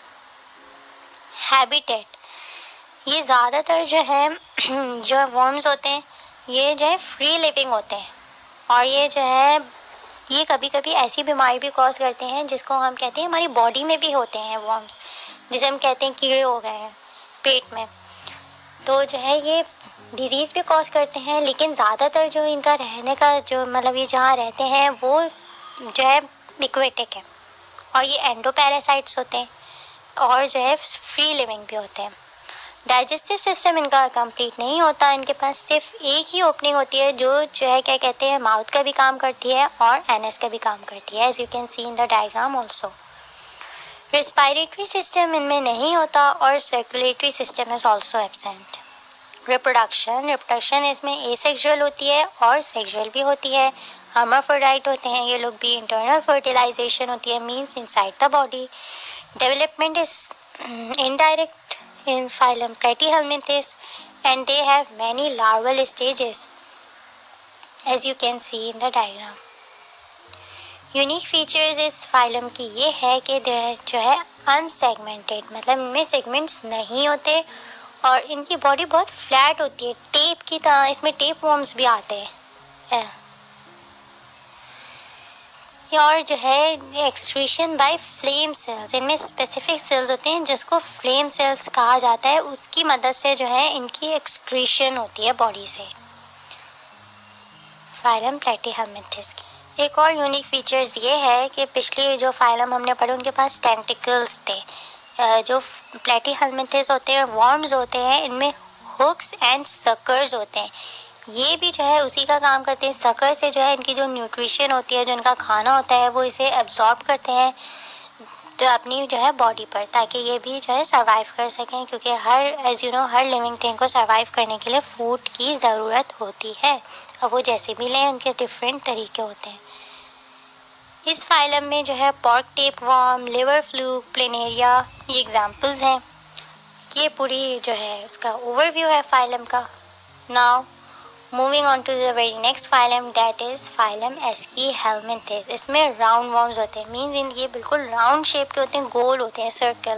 Habitat, ये ज़्यादातर जो है जो वर्म्स होते हैं ये जो है फ्री लिविंग होते हैं और ये जो है ये कभी कभी ऐसी बीमारी भी कॉज करते हैं जिसको हम कहते हैं हमारी बॉडी में भी होते हैं वर्म्स, जिसे हम कहते हैं कीड़े हो गए हैं पेट में, तो जो है ये डिजीज़ भी कॉज करते हैं. लेकिन ज़्यादातर जो इनका रहने का जो मतलब ये जहाँ रहते हैं वो जो है एक्वेटिक है और ये एंडोपैरासाइट्स होते हैं और जो है फ्री लिविंग भी होते हैं. डाइजेस्टिव सिस्टम इनका कंप्लीट नहीं होता, इनके पास सिर्फ एक ही ओपनिंग होती है जो जो है क्या कहते हैं माउथ का भी काम करती है और एनएस का भी काम करती है, as you can see in the diagram also. Respiratory system इनमें नहीं होता और circulatory system is also absent. Reproduction reproduction इसमें एसेक्सुअल होती है और सेक्सुअल भी होती है. हर्माफ्रोडाइट होते हैं ये लोग भी. इंटरनल फर्टिलाइजेशन होती है, means inside the body. Development is indirect in phylum Platyhelminthes and they have many larval stages, as you can see in the diagram. Unique features इस phylum की ये है कि जो है unsegmented, मतलब इनमें segments नहीं होते और इनकी बॉडी बहुत फ्लैट होती है, टेप की तरह. इसमें टेप वर्म्स भी आते हैं. और जो है एक्सक्रीशन बाय फ्लेम सेल्स, इनमें स्पेसिफिक सेल्स होते हैं जिसको फ्लेम सेल्स कहा जाता है, उसकी मदद से जो है इनकी एक्सक्रीशन होती है बॉडी से. फाइलम प्लेटीहेल्मिंथेस की एक और यूनिक फीचर्स ये है कि पिछली जो फाइलम हमने पढ़े उनके पास टेंटिकल्स थे. जो प्लेटीहेल्मिंथेस होते हैं वर्म्स होते हैं इनमें हुक्स एंड सकर्स होते हैं, ये भी जो है उसी का काम करते हैं. सकर से जो है इनकी जो न्यूट्रिशन होती है, जो इनका खाना होता है वो इसे एब्जॉर्ब करते हैं तो अपनी जो है बॉडी पर, ताकि ये भी जो है सर्वाइव कर सकें, क्योंकि हर एज यू नो हर लिविंग थिंग को सर्वाइव करने के लिए फूड की ज़रूरत होती है. अब वो जैसे भी लें उनके डिफरेंट तरीके होते हैं. इस फाइलम में जो है pork tape worm, liver fluke, planaria ये एग्जाम्पल्स हैं. ये पूरी जो है उसका ओवरव्यू है फाइलम का. Now moving on to the very next phylum, that is phylum Aschelminthes. इसमें राउंड वर्म्स होते हैं, मीन्स इन ये बिल्कुल राउंड शेप के होते हैं, गोल होते हैं, circle.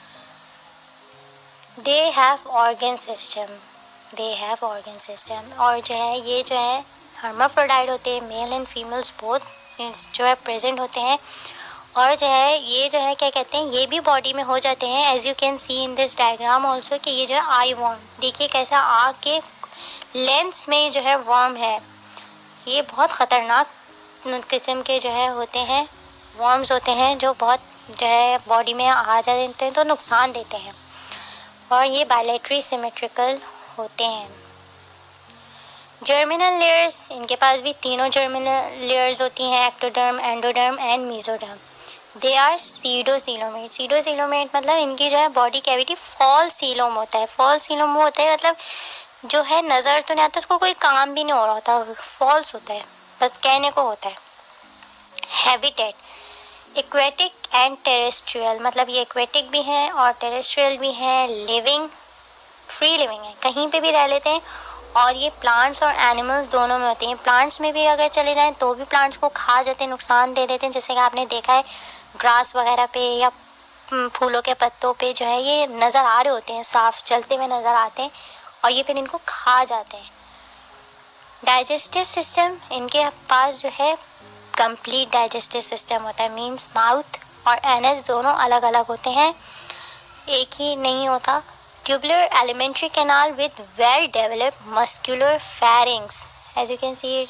They have organ system they have organ system और जो है ये जो है हर्माफ्रोडाइट होते हैं, मेल एंड फीमेल्स बोथ जो है प्रेजेंट होते हैं. और जो है ये जो है क्या कहते हैं ये भी बॉडी में हो जाते हैं, as you can see in this diagram also कि ये जो है आई वर्म, देखिए कैसा आग के लेंस में जो है वर्म है. ये बहुत ख़तरनाक किस्म के जो है होते हैं वर्म्स होते हैं जो बहुत जो है बॉडी में आ जाते हैं तो नुकसान देते हैं और ये बायलैटरली सिमेट्रिकल होते हैं. जर्मिनल लेयर्स, इनके पास भी तीनों जर्मिनल लेयर्स होती हैं, ectoderm, endoderm and mesoderm. They are pseudocoelomate. Pseudocoelomate मतलब इनकी जो है बॉडी कैविटी फॉल सीलोम होता है. फॉल सीलोम वो होता है मतलब जो है नज़र तो नहीं आता, उसको कोई काम भी नहीं हो रहा होता, फॉल्स होता है, बस कहने को होता है. हैबिटेट, एक्वेटिक एंड टेरेस्ट्रियल, मतलब ये एक्वेटिक भी हैं और टेरेस्ट्रियल भी हैं. लिविंग, फ्री लिविंग है, कहीं पे भी रह लेते हैं और ये प्लांट्स और एनिमल्स दोनों में होते हैं. प्लांट्स में भी अगर चले जाएं तो भी प्लांट्स को खा जाते हैं, नुकसान दे देते हैं, जैसे कि आपने देखा है ग्रास वगैरह पे या फूलों के पत्तों पे जो है ये नज़र आ रहे होते हैं, साफ चलते हुए नज़र आते हैं और ये फिर इनको खा जाते हैं. डाइजेस्टिव सिस्टम, इनके पास जो है कंप्लीट डाइजेस्टिव सिस्टम होता है, मींस माउथ और एनस दोनों अलग अलग होते हैं, एक ही नहीं होता. Tubular alimentary canal with well developed muscular pharynx, as you can see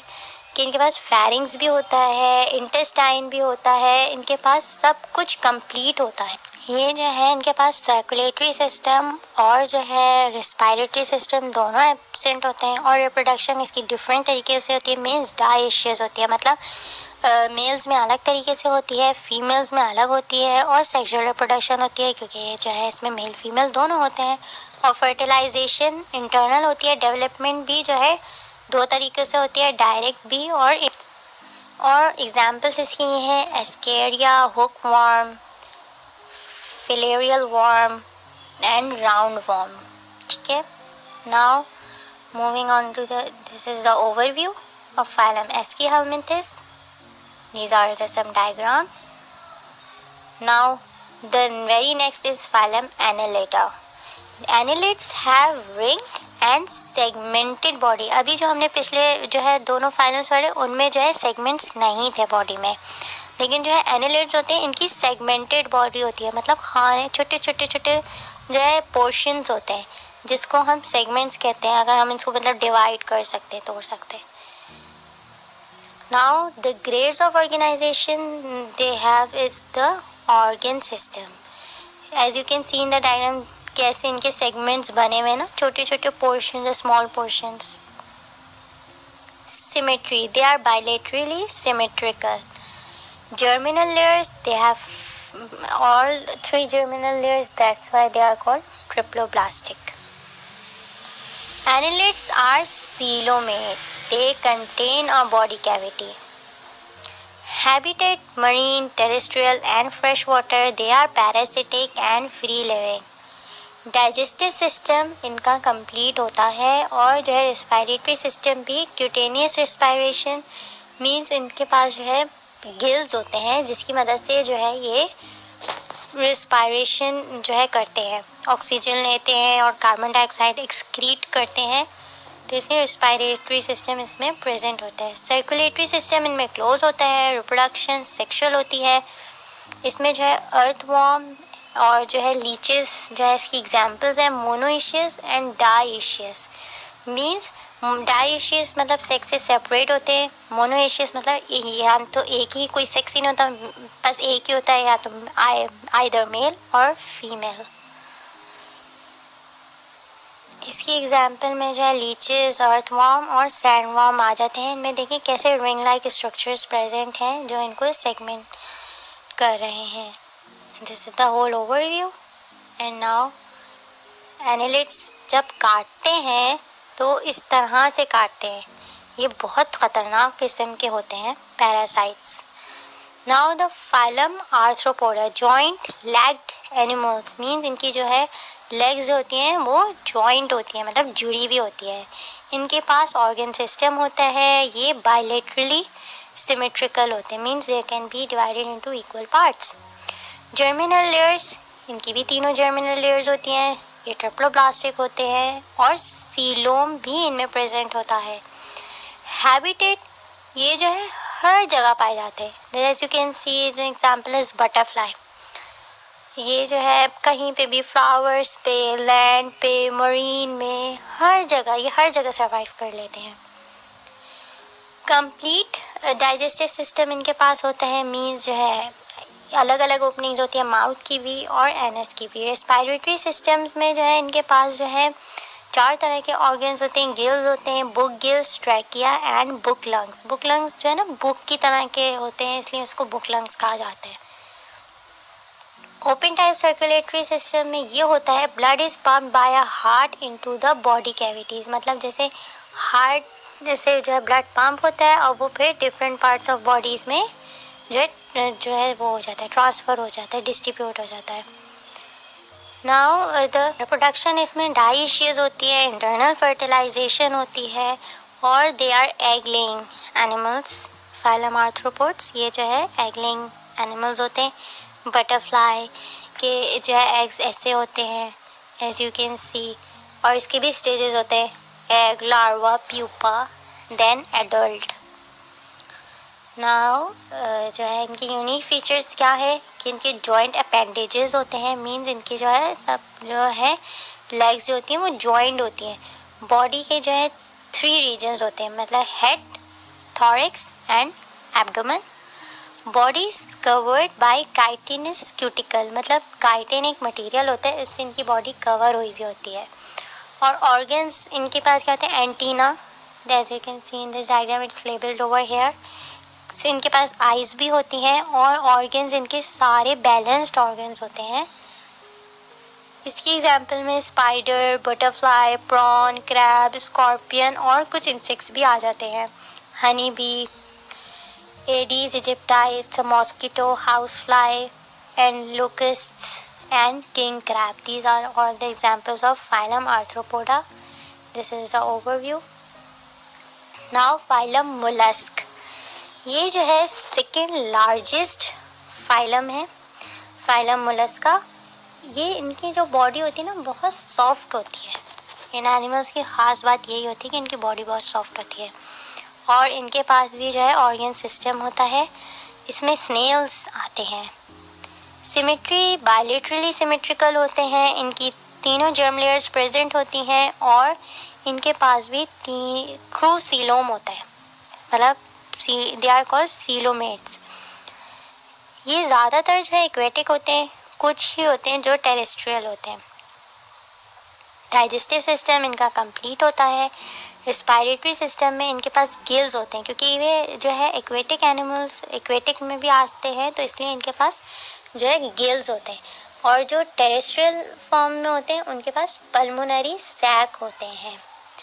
कि इनके पास फेरिंग्स भी होता है, इंटेस्टाइन भी होता है, इनके पास सब कुछ कंप्लीट होता है। ये जो है इनके पास सर्कुलेटरी सिस्टम और जो है रेस्पिरेटरी सिस्टम दोनों एब्सेंट होते हैं, और रिप्रोडक्शन इसकी डिफरेंट तरीके से होती है, मीन्स डाइशियस होती है, मतलब मेल्स uh, में अलग तरीके से होती है, फीमेल्स में अलग होती है, और सेक्सुअल रिप्रोडक्शन होती है क्योंकि ये जो है इसमें मेल फीमेल दोनों होते हैं, और फर्टिलाइजेशन इंटरनल होती है। डेवलपमेंट भी जो है दो तरीके से होती है, डायरेक्ट भी और और एग्जाम्पल्स इसकी ये हैं Ascaris, hook worm, filarial worm and roundworm. ठीक है, now moving on to the this is the overview of phylum Aschelminthis. These are the some diagrams. Now the very next is phylum Annelida. Annelids have ringed and segmented body. अभी जो हमने पिछले जो है दोनों phylums पढ़े उनमें जो है सेगमेंट्स नहीं थे बॉडी में, लेकिन जो है एनिलिड्स होते हैं इनकी सेगमेंटेड बॉडी होती है, मतलब खाने छोटे छोटे छोटे जो है पोर्शंस होते हैं जिसको हम सेगमेंट्स कहते हैं, अगर हम इसको मतलब डिवाइड कर सकते हैं, तोड़ सकते हैं। Now the grades of organization they have is the organ system. As you can see in the diagram कैसे इनके सेगमेंट्स बने हुए ना, छोटे छोटे portions, small portions. Symmetry, they are bilaterally symmetrical. Germinal layers, they have all three germinal layers, that's why they are called triploblastic. Annelids are coelomate, they contain a body cavity. Habitat, marine, terrestrial and freshwater, they are parasitic and free living. Digestive system इनका complete होता है, और जो है respiratory system भी cutaneous respiration means इनके पास जो है गिल्स होते हैं जिसकी मदद से जो है ये रेस्पिरेशन जो है करते हैं, ऑक्सीजन लेते हैं और कार्बन डाइऑक्साइड एक्सक्रीट करते हैं, तो इसलिए रेस्पिरेटरी सिस्टम इसमें प्रेजेंट होता है। सर्कुलेटरी सिस्टम इनमें क्लोज होता है, रिप्रोडक्शन सेक्सुअल होती है। इसमें जो है अर्थवॉर्म और जो है लीचेस जो है इसकी एग्जांपल्स हैं monoecious and dioecious. Means dioecious मतलब सेक्स से सेपरेट होते हैं, मोनोइशियस मतलब या तो एक ही कोई सेक्स ही नहीं होता, बस एक ही होता है, या तो आइदर मेल और फीमेल। इसकी एग्जांपल में जो है लीचेस, अर्थवॉर्म और सैंडवॉर्म आ जाते हैं। इनमें देखिए कैसे रिंग लाइक स्ट्रक्चर्स प्रेजेंट हैं जो इनको सेगमेंट कर रहे हैं। This is the whole overview. And now annelids जब काटते हैं तो इस तरह से काटते हैं, ये बहुत ख़तरनाक किस्म के होते हैं parasites. Now the phylum Arthropoda, joint legged animals means इनकी जो है लेग्स होती हैं वो जॉइंट होती हैं, मतलब जुड़ी हुई होती है। इनके पास ऑर्गन सिस्टम होता है, ये बायलेटरली सिमेट्रिकल होते हैं, means they can be divided into equal parts. Germinal layers, इनकी भी तीनों जर्मिनल लेयर्स होती हैं, ये ट्रिप्लोब्लास्टिक होते हैं, और सीलोम भी इनमें प्रेजेंट होता है। हैबिटेट, ये जो है हर जगह पाए जाते हैं, as you can see example is butterfly. ये जो है कहीं पे भी, फ्लावर्स पे, लैंड पे, मरीन में, हर जगह, ये हर जगह सर्वाइव कर लेते हैं। कंप्लीट डाइजेस्टिव सिस्टम इनके पास होता है, मीन्स जो है अलग अलग ओपनिंग्स होती है, माउथ की भी और एनस की भी। रेस्पिरेटरी सिस्टम में जो है इनके पास जो है चार तरह के ऑर्गन्स होते हैं, गिल्स होते हैं, book gills, trachea and book lungs. Book lungs जो है ना बुक की तरह के होते हैं, इसलिए उसको बुक लंग्स कहा जाता है। ओपन टाइप सर्कुलेटरी सिस्टम में ये होता है, blood is pumped by a heart into the body cavities, मतलब जैसे हार्ट जैसे जो है ब्लड पंप होता है और वो फिर डिफरेंट पार्ट्स ऑफ बॉडीज में जो है जो है वो हो जाता है, ट्रांसफ़र हो जाता है, डिस्ट्रीब्यूट हो जाता है। नाउ द रिप्रोडक्शन इसमें डाइशियस होती है, इंटरनल फर्टिलाइजेशन होती है, और they are egg laying animals. Phylum arthropods ये जो है एग लेइंग एनिमल्स होते हैं। बटरफ्लाई के जो है एग्स ऐसे होते हैं एज यू कैन सी, और इसके भी स्टेजेस होते हैं, egg, larva, pupa, then adult. Now जो है इनकी यूनिक फीचर्स क्या है कि इनके जॉइंट अपेंडेजेस होते हैं, मींस इनकी जो है सब जो है लेग्स जो होती हैं वो जॉइंट होती हैं। बॉडी के जो है थ्री रीजन्स होते हैं, मतलब head, thorax and abdomen. Body is covered by chitinous cuticle, मतलब chitin एक मटेरियल होता है, इससे इनकी बॉडी कवर हुई हुई होती है. और ऑर्गन्स इनके पास क्या होते हैं? Antenna, as you can see in this diagram it's labeled over here. से इनके पास आइज़ भी होती हैं और ऑर्गन्स इनके सारे बैलेंस्ड ऑर्गन्स होते हैं. इसकी एग्जांपल में spider, butterfly, prawn, crab, scorpion और कुछ इंसेक्ट्स भी आ जाते हैं. Honey bee, Aedes aegypti, mosquito, house fly and locusts and king crab. These are all the examples of phylum Arthropoda. This is the overview. Now phylum mollusk. ये जो है second largest phylum है, phylum Mollusca. ये इनकी जो body होती है ना बहुत सॉफ्ट होती है. इन एनिमल्स की ख़ास बात यही होती है कि इनकी बॉडी बहुत सॉफ्ट होती है. और इनके पास भी जो है ऑर्गन सिस्टम होता है. इसमें स्नेल्स आते हैं. सिमेट्री बायलेटरली सिमेट्रिकल होते हैं. इनकी तीनों जर्म लेयर्स प्रेजेंट होती हैं और इनके पास भी ट्रू सीलोम होता है, मतलब दे आर कॉल्ड सीलोमेट्स. ये ज़्यादातर जो है एक्वेटिक होते हैं, कुछ ही होते हैं जो टेरेस्ट्रियल होते हैं. डाइजेस्टिव सिस्टम इनका कंप्लीट होता है. रेस्पिरेटरी सिस्टम में इनके पास गिल्स होते हैं, क्योंकि वे जो है एक्वेटिक एनिमल्स एक्वेटिक में भी आते हैं, तो इसलिए इनके पास जो है गिल्स होते हैं. और जो टेरेस्ट्रियल फॉर्म में होते हैं उनके पास पल्मोनरी सैक होते हैं.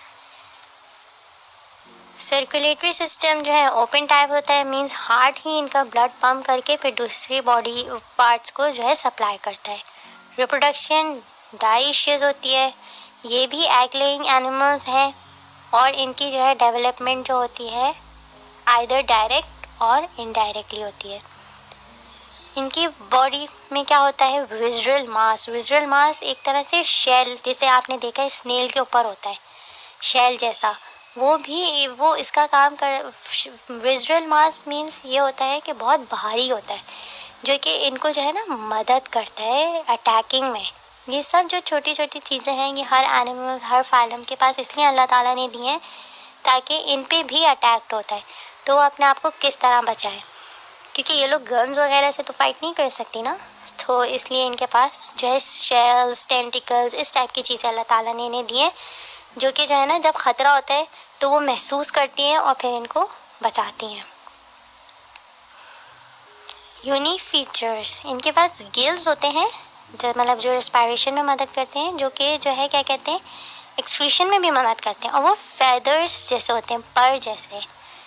सर्कुलेटरी सिस्टम जो है ओपन टाइप होता है, मींस हार्ट ही इनका ब्लड पंप करके फिर दूसरी बॉडी पार्ट्स को जो है सप्लाई करता है. रिप्रोडक्शन डाइशियस होती है. ये भी एग लेइंग एनिमल्स हैं और इनकी जो है डेवलपमेंट जो होती है आइदर डायरेक्ट और इनडायरेक्टली होती है. इनकी बॉडी में क्या होता है? विज़रल मास. विज़रल मास एक तरह से शेल, जैसे आपने देखा है स्नेल के ऊपर होता है शेल जैसा, वो भी वो इसका काम कर. विज़रल मास मीन्स ये होता है कि बहुत भारी होता है, जो कि इनको जो है ना मदद करता है अटैकिंग में. ये सब जो छोटी छोटी चीज़ें हैं ये हर एनिमल हर फाइलम के पास इसलिए अल्लाह ताला ने दी हैं ताकि इन पे भी अटैक्ट होता है तो वो अपने आप को किस तरह बचाएं, क्योंकि ये लोग गन्स वगैरह से तो फाइट नहीं कर सकती ना, तो इसलिए इनके पास जो है शेल्स, टेंटिकल्स, इस टाइप की चीज़ें अल्लाह ताला ने इन्हें दी हैं, जो कि जो है ना जब ख़तरा होता है तो वो महसूस करती हैं और फिर इनको बचाती हैं. यूनिक फीचर्स, इनके पास गिल्स होते हैं जो मतलब जो रेस्पिरेशन में मदद करते हैं, जो कि जो है क्या कहते हैं एक्सक्रीशन में भी मदद करते हैं. और वो फेदर्स जैसे होते हैं, पर जैसे.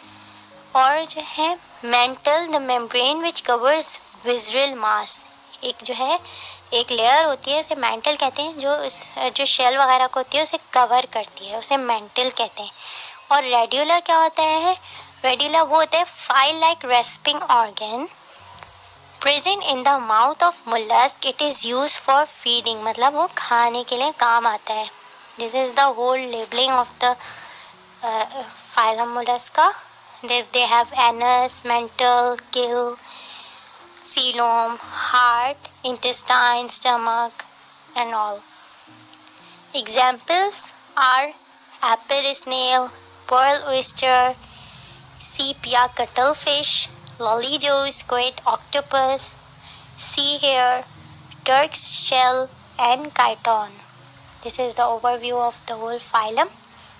और जो है mantle, the membrane which covers visceral mass. एक जो है एक लेयर होती है उसे मेंटल कहते हैं, जो इस जो शेल वगैरह को होती है उसे कवर करती है, उसे मेंटल कहते हैं. और रेड्यूला क्या होता है? रेड्यूला वो होता है file like rasping organ present in the mouth of mollusc. It is use for feeding, मतलब वो खाने के लिए काम आता है. This is the whole labelling of the phylum Mollusca. They, they have anus, mental, gill, coelom, heart, intestine, stomach, and all. Examples are apple snail, pearl oyster, sepia cuttlefish, lollyjo squid, octopus, sea hare, Turk's shell, and chiton. This is the overview of the whole phylum.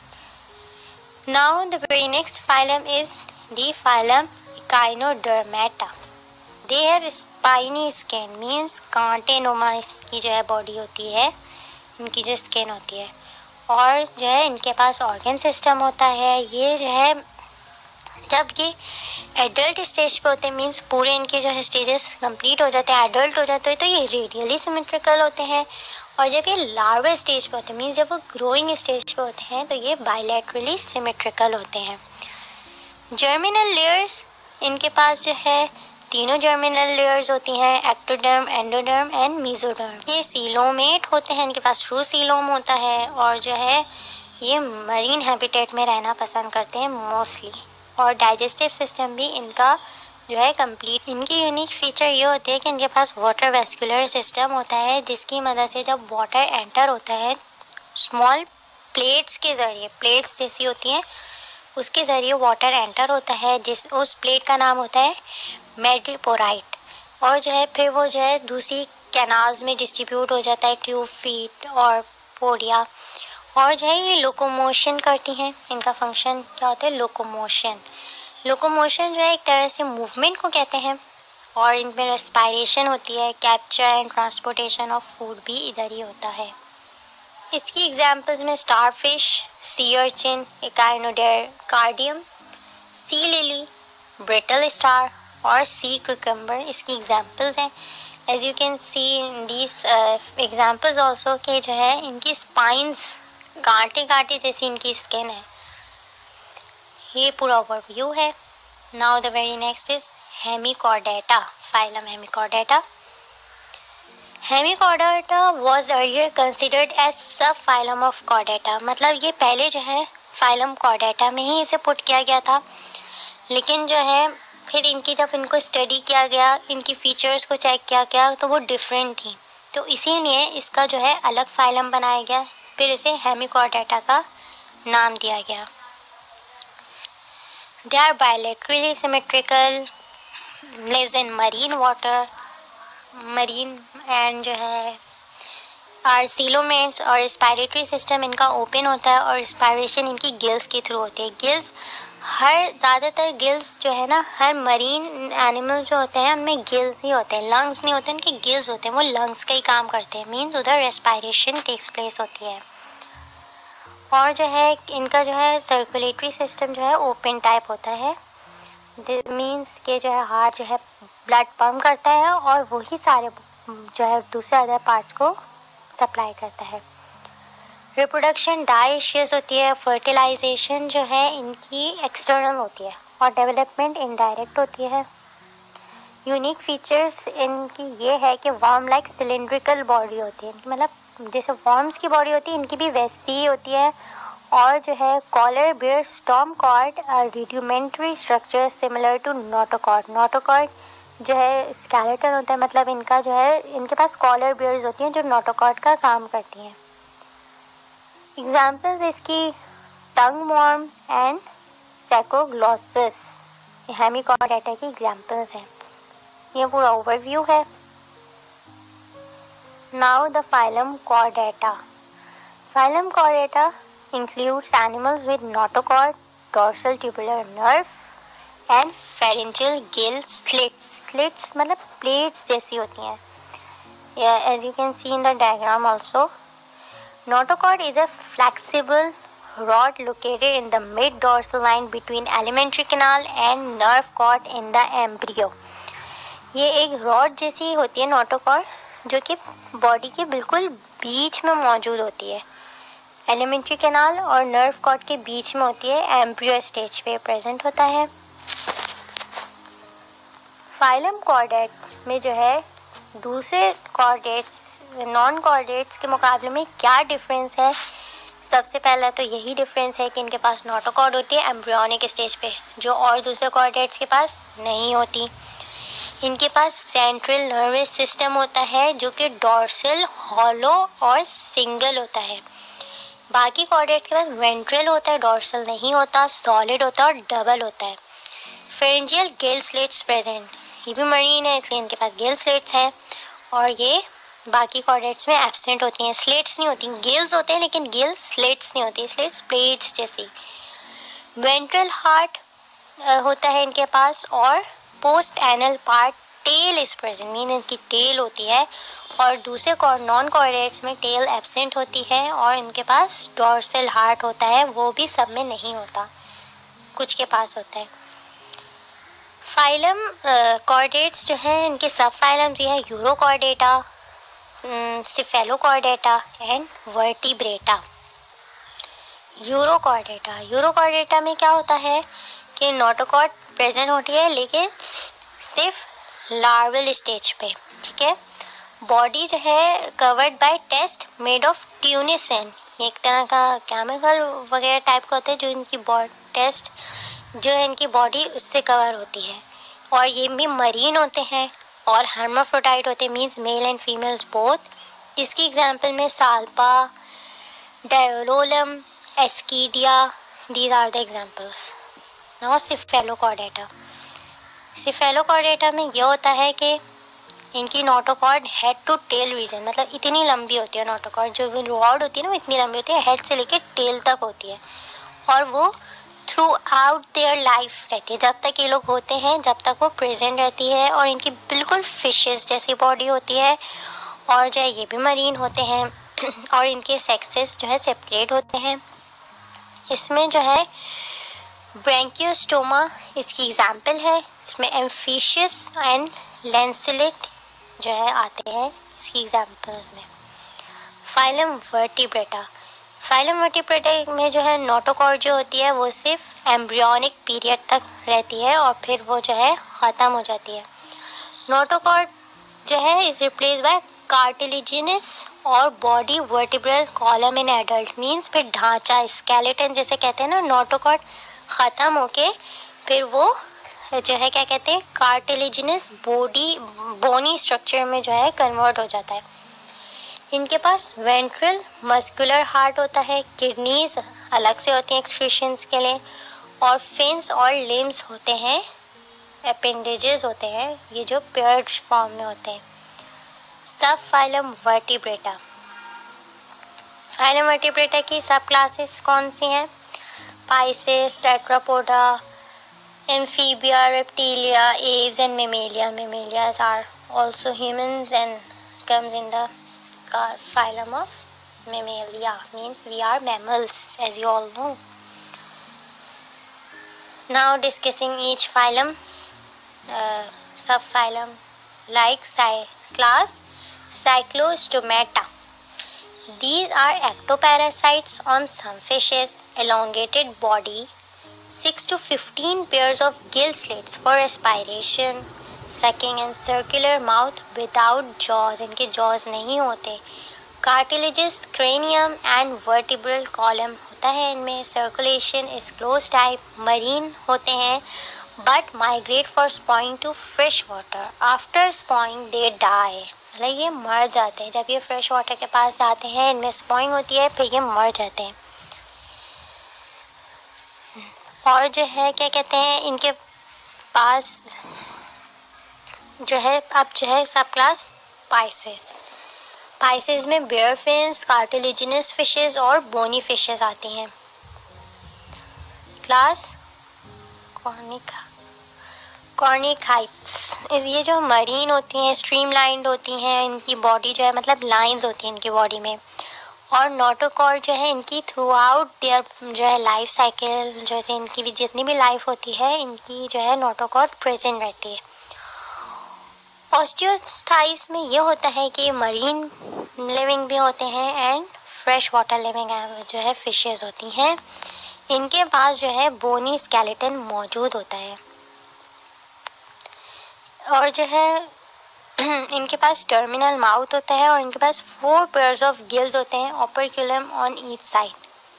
Now the very next phylum is the phylum Echinodermata. They have spiny skin, means कांटे नुमा की जो है body होती है, इनकी जो skin होती है. और जो है इनके पास ऑर्गन सिस्टम होता है. ये जो है जब ये एडल्ट स्टेज पे होते हैं, मींस पूरे इनके जो है स्टेजेस कंप्लीट हो जाते हैं, एडल्ट हो जाते हैं, तो ये रेडियली सिमेट्रिकल होते हैं. और जब ये लार्वा स्टेज पे होते हैं, मीन्स जब वो ग्रोइंग स्टेज पे होते हैं, तो ये बायलैटरली सिमेट्रिकल होते हैं. जर्मिनल लेयर्स, इनके पास जो है तीनों जर्मिनल लेयर्स होती हैं, एक्टोडर्म, एंडोडर्म एंड मेसोडर्म. ये सीलोमेट होते हैं, इनके पास ट्रू सीलोम होता है. और जो है ये मरीन हैबिटेट में रहना पसंद करते हैं मोस्टली. और डाइजेस्टिव सिस्टम भी इनका जो है कंप्लीट. इनकी यूनिक फीचर ये होती है कि इनके पास वाटर वेस्कुलर सिस्टम होता है, जिसकी मदद से जब वाटर एंटर होता है स्मॉल प्लेट्स के ज़रिए, प्लेट्स जैसी होती हैं उसके ज़रिए वाटर एंटर होता है, जिस उस प्लेट का नाम होता है मेडिपोराइट। और जो है फिर वो जो है दूसरी कैनाल्स में डिस्ट्रीब्यूट हो जाता है, ट्यूब, फीट और पोडिया। और जो है ये लोकोमोशन करती हैं। इनका फंक्शन क्या होता है? लोकोमोशन। लोकोमोशन जो है एक तरह से मूवमेंट को कहते हैं। और इनमें रेस्पायरेशन होती है, capture and transportation of food भी इधर ही होता है। इसकी एग्जांपल्स में starfish, sea urchin, echinoderm, sea lily, brittle star और सी कुकम्बर इसकी एग्जांपल्स हैं। As you can see in these examples also कि जो है इनकी स्पाइंस कांटे कांटे जैसी इनकी स्किन है। ये पूरा ओवरव्यू है। Now the very next is hemichordata, phylum hemichordata. Hemichordata was earlier considered as sub phylum of chordata, मतलब ये पहले जो है फाइलम कॉर्डेटा में ही इसे पुट किया गया था, लेकिन जो है फिर इनकी जब इनको स्टडी किया गया, इनकी फीचर्स को चेक किया गया तो वो डिफरेंट थी, तो इसीलिए इसका जो है अलग फाइलम बनाया गया, फिर इसे हेमिकॉर्डेटा का नाम दिया गया। They are bilaterally symmetrical, lives in marine water, marine and जो है आर सीलोमेट्स, और रेस्पिरेटरी सिस्टम इनका ओपन होता है और रेस्पिरेशन इनकी गिल्स के थ्रू होती है। गिल्स हर ज़्यादातर गिल्स जो है ना, हर मरीन एनिमल्स जो होते हैं उनमें गिल्स ही होते हैं, लंग्स नहीं होते, उनके गिल्स होते हैं, वो लंग्स का ही काम करते हैं, मीन्स उधर रेस्पिरेशन टेक्स प्लेस होती है। और जो है इनका जो है सर्कुलेटरी सिस्टम जो है ओपन टाइप होता है, मीन्स के जो है हार्ट जो है ब्लड पंप करता है और वही सारे जो है दूसरे अदर पार्ट्स को सप्लाई करता है। रिप्रोडक्शन डाइशियस होती है, फर्टिलाइजेशन जो है इनकी एक्सटर्नल होती है और डेवलपमेंट इनडायरेक्ट होती है। यूनिक फीचर्स इनकी ये है कि वर्म लाइक सिलेंड्रिकल बॉडी होती है, मतलब जैसे वर्म्स की बॉडी होती है इनकी भी वैसी ही होती है। और जो है collar bear storm cord rudimentary structure similar to notochord. Notochord जो है स्केलेटन होता है, मतलब इनका जो है इनके पास कॉलर बेयर्स होती हैं जो नोटोकॉर्ड का काम करती हैं। एग्जाम्पल्स इसकी tongue worm and saccoglossus hemichordata की एग्जाम्पल्स हैं। ये पूरा ओवरव्यू है। Now the phylum chordata. Phylum chordata includes animals with notochord, dorsal tubular nerve and pharyngeal gill slits. Slits मतलब plates जैसी होती हैं। Yeah, as you can see in the diagram also, notochord is a flexible rod located in the mid dorsal line between alimentary canal and nerve cord in the embryo. ये एक rod जैसी होती है नोटोकॉर्ड, जो कि बॉडी के बिल्कुल बीच में मौजूद होती है, एलिमेंट्री कैनाल और नर्व कॉर्ड के बीच में होती है, एम्ब्रियो स्टेज पे प्रेजेंट होता है। फाइलम कॉर्डेट्स में जो है दूसरे कॉर्डेट्स नॉन कॉर्डेट्स के मुकाबले में क्या डिफरेंस है? सबसे पहला तो यही डिफरेंस है कि इनके पास नोटोकॉर्ड होती है एम्ब्रियोनिक स्टेज पे, जो और दूसरे कॉर्डेट्स के पास नहीं होती। इनके पास सेंट्रल नर्वस सिस्टम होता है जो कि डॉर्सल, हॉलो और सिंगल होता है। बाकी कॉर्डेट्स के पास वेंट्रल होता है, डॉर्सल नहीं होता, सॉलिड होता है और डबल होता है। फेरेंजियल गिल स्लिट्स प्रेजेंट, ये भी मरीन है इसलिए इनके पास गिल स्लिट्स है, और ये बाकी कॉर्डेट्स में एब्सेंट होती हैं। स्लिट्स नहीं होती, गिल्स होते हैं लेकिन गिल स्लिट्स नहीं होती, स्लिट्स प्लेट्स जैसी। वेंट्रल हार्ट होता है इनके पास, और post anal part tail is present, mean इनकी टेल होती है, और दूसरे नॉन कॉर्डेट्स में टेल एब्सेंट होती है, और इनके पास डॉर्सल हार्ट होता है, वो भी सब में नहीं होता, कुछ के पास होता है। फाइलम कॉर्डेट्स जो है इनके सब फाइलम्स ये है urochordata, cephalochordata and vertebrata. Urochordata urochordata में क्या होता है कि नोटोकॉर्ड प्रेजेंट होती है लेकिन सिर्फ लार्वल स्टेज पे, ठीक है। बॉडी जो है covered by test made of tunicin, एक तरह का केमिकल वगैरह टाइप का होता है जो इनकी बॉडी टेस्ट जो है इनकी बॉडी उससे कवर होती है, और ये भी मरीन होते हैं और हर्माफ्रोडाइट होते हैं, means male and females both. इसकी एग्जांपल में salpa, doliolum, ascidia, These are the examples. Now cephalochordata. cephalochordata में ये होता है कि इनकी notochord head to tail region, मतलब इतनी लंबी होती है नोटोकॉर्ड, जो रॉड होती है ना वो इतनी लंबी होती है, हेड से लेके टेल तक होती है, और वो थ्रू आउट देयर लाइफ रहती है, जब तक ये लोग होते हैं, जब तक वो प्रेजेंट रहती है। और इनकी बिल्कुल फिशेस जैसी बॉडी होती है, और जो है ये भी मरीन होते हैं, और इनके सेक्सेस जो है सेपरेट होते हैं। इसमें जो है ब्रैंकियोस्टोमा इसकी एग्जाम्पल है, इसमें एम्फिशियस एंड लैंसेलेट जो है आते हैं इसकी एग्जाम्पल्स में। Phylum vertebrata. फाइलम वर्टिब्रेटा में जो है नोटोकॉर्ड जो होती है वो सिर्फ एम्ब्रियोनिक पीरियड तक रहती है और फिर वो जो है ख़त्म हो जाती है। नोटोकॉर्ड जो है इज रिप्लेस बाय कार्टिलेजिनस और body vertebral column in adult, means फिर ढांचा स्केलेटन जैसे कहते हैं ना, नोटोकॉर्ड ख़त्म होके फिर वो जो है क्या कहते हैं कार्टिलेजिनस बॉडी बोनी स्ट्रक्चर में जो है कन्वर्ट हो जाता है। इनके पास वेंट्रल मस्कुलर हार्ट होता है, किडनीज अलग से होती हैं एक्सक्रीशंस के लिए, और फिन्स और लिम्स होते हैं, अपेंडेजेस होते हैं, ये जो पेयर्ड फॉर्म में होते हैं। सब फाइलम वर्टिब्रेटा। फाइलम वर्टिब्रेटा की सब क्लासेस कौन सी हैं? Pisces, tetrapoda, amphibia, reptilia, aves and mammalia. Mammalias are also humans and comes in the phylum of Mammalia, means we are mammals, as you all know. Now discussing each phylum, uh, subphylum, like class Cyclostomata. These are ectoparasites on some fishes, elongated body, six to fifteen pairs of gill slits for respiration, sucking and circular mouth without jaws. इनके jaws नहीं होते. Cartilaginous cranium and vertebral column होता है इनमें. Circulation is closed type. Marine होते हैं but migrate for spawning to fresh water. After spawning they die. मतलब ये मर जाते हैं जब ये फ्रेश वाटर के पास जाते हैं, इनमें स्पॉइंग होती है, फिर ये मर जाते हैं। और जो है क्या कहते हैं इनके पास जो है अब जो है सब क्लास पाइसेस। पाइसेस में बेयर फिन्स, कार्टिलेजिनस फिशेस और बोनी फिशेस आती हैं। क्लास कॉर्निका कॉर्निकाइट्स, ये जो मरीन होती हैं, स्ट्रीमलाइंड होती हैं, इनकी बॉडी जो है मतलब लाइंस होती हैं इनकी बॉडी में, और नोटोकॉर्ड जो है इनकी थ्रू आउट देयर जो है लाइफ साइकिल जो है इनकी भी जितनी भी लाइफ होती है इनकी जो है नोटोकॉर्ड प्रेजेंट रहती है। ऑस्टियोथाइस में ये होता है कि मरीन लिविंग भी होते हैं एंड फ्रेश वाटर लिविंग जो है फिशेस होती हैं। इनके पास जो है बोनी स्केलेटन मौजूद होता है, और जो है इनके पास टर्मिनल माउथ होता है, और इनके पास फोर पेयर्स ऑफ गिल्स होते हैं, operculum on each side.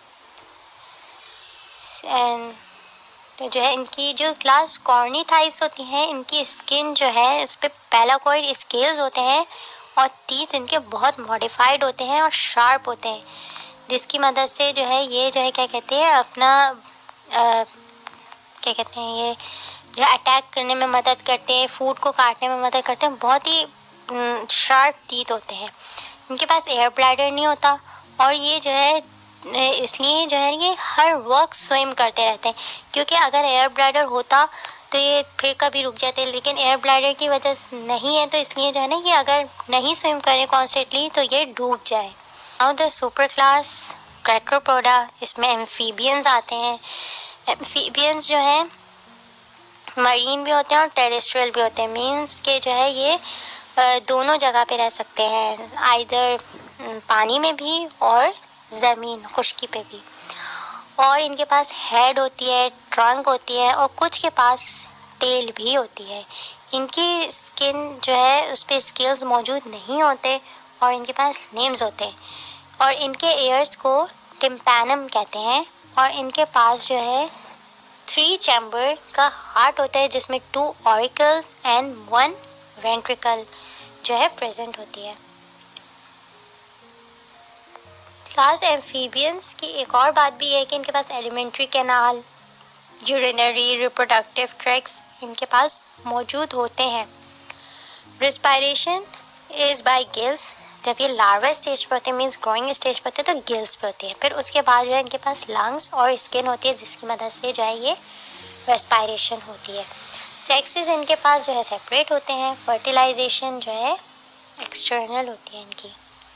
And तो जो है इनकी जो क्लास कॉर्निथाइस होती हैं, इनकी स्किन जो है उस पर पैलाकॉइड स्केल्स होते हैं, और टीथ इनके बहुत मॉडिफाइड होते हैं और शार्प होते हैं, जिसकी मदद से जो है ये जो है क्या कहते हैं अपना आ, क्या कहते हैं ये जो अटैक करने में मदद करते हैं, फूड को काटने में मदद करते हैं। बहुत ही शार्प टीथ होते हैं। इनके पास एयर ब्लैडर नहीं होता, और ये जो है इसलिए जो है ये हर वक्त स्विम करते रहते हैं, क्योंकि अगर एयर ब्लैडर होता तो ये फिर कभी रुक जाते, लेकिन एयर ब्लैडर की वजह से नहीं है, तो इसलिए जो है ना ये अगर नहीं स्विम करें कॉन्स्टेंटली तो ये डूब जाए। Now the super class tetrapoda, इसमें एम्फीबियंस आते हैं। एम्फीबियंस जो है मरीन भी होते हैं और टेरेस्ट्रियल भी होते हैं, मीन्स के जो है ये दोनों जगह पे रह सकते हैं, आइदर पानी में भी और ज़मीन खुश्की पे भी। और इनके पास हेड होती है, ट्रंक होती है, और कुछ के पास टेल भी होती है। इनकी स्किन जो है उस पर स्केल्स मौजूद नहीं होते, और इनके पास नेम्स होते हैं, और इनके एयर्स को टिम्पैनम कहते हैं। और इनके पास जो है थ्री चैम्बर का हार्ट होता है, जिसमें two auricles and one ventricle जो है प्रेजेंट होती है। क्लास एम्फीबियंस की एक और बात भी है कि इनके पास alimentary canal, urinary, reproductive tracts इनके पास मौजूद होते हैं। Respiration is by gills. जब ये लार्वा स्टेज पे होते हैं, मीन्स ग्रोइंग स्टेज पे होते हैं, तो गिल्स पे होते हैं। फिर उसके बाद जो है इनके पास लंग्स और स्किन होती है, जिसकी मदद से जो है ये रेस्पायरेशन होती है। सेक्सेस इनके पास जो है सेपरेट होते हैं। फर्टिलाइजेशन जो है एक्सटर्नल होती है इनकी।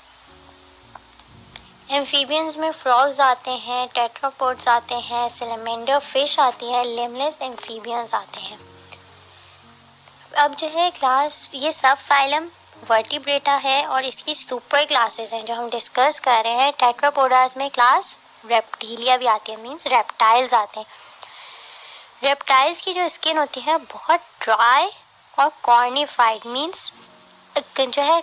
एम्फीबियंस में फ्रॉग्स आते हैं, टेट्रापोड्स आते हैं, सैलमेंडर फिश आती है, लिमलेस एम्फीबियंस आते हैं। अब जो है क्लास, ये सब फाइलम वर्टिब्रेटा है और इसकी सुपर क्लासेस हैं जो हम डिस्कस कर रहे हैं। टेट्रापोडास में क्लास रेप्टिलिया भी आती है, मीन्स रेप्टाइल्स आते हैं। रेप्टाइल्स की जो स्किन होती है बहुत ड्राई और कॉर्निफाइड, मीन्स जो है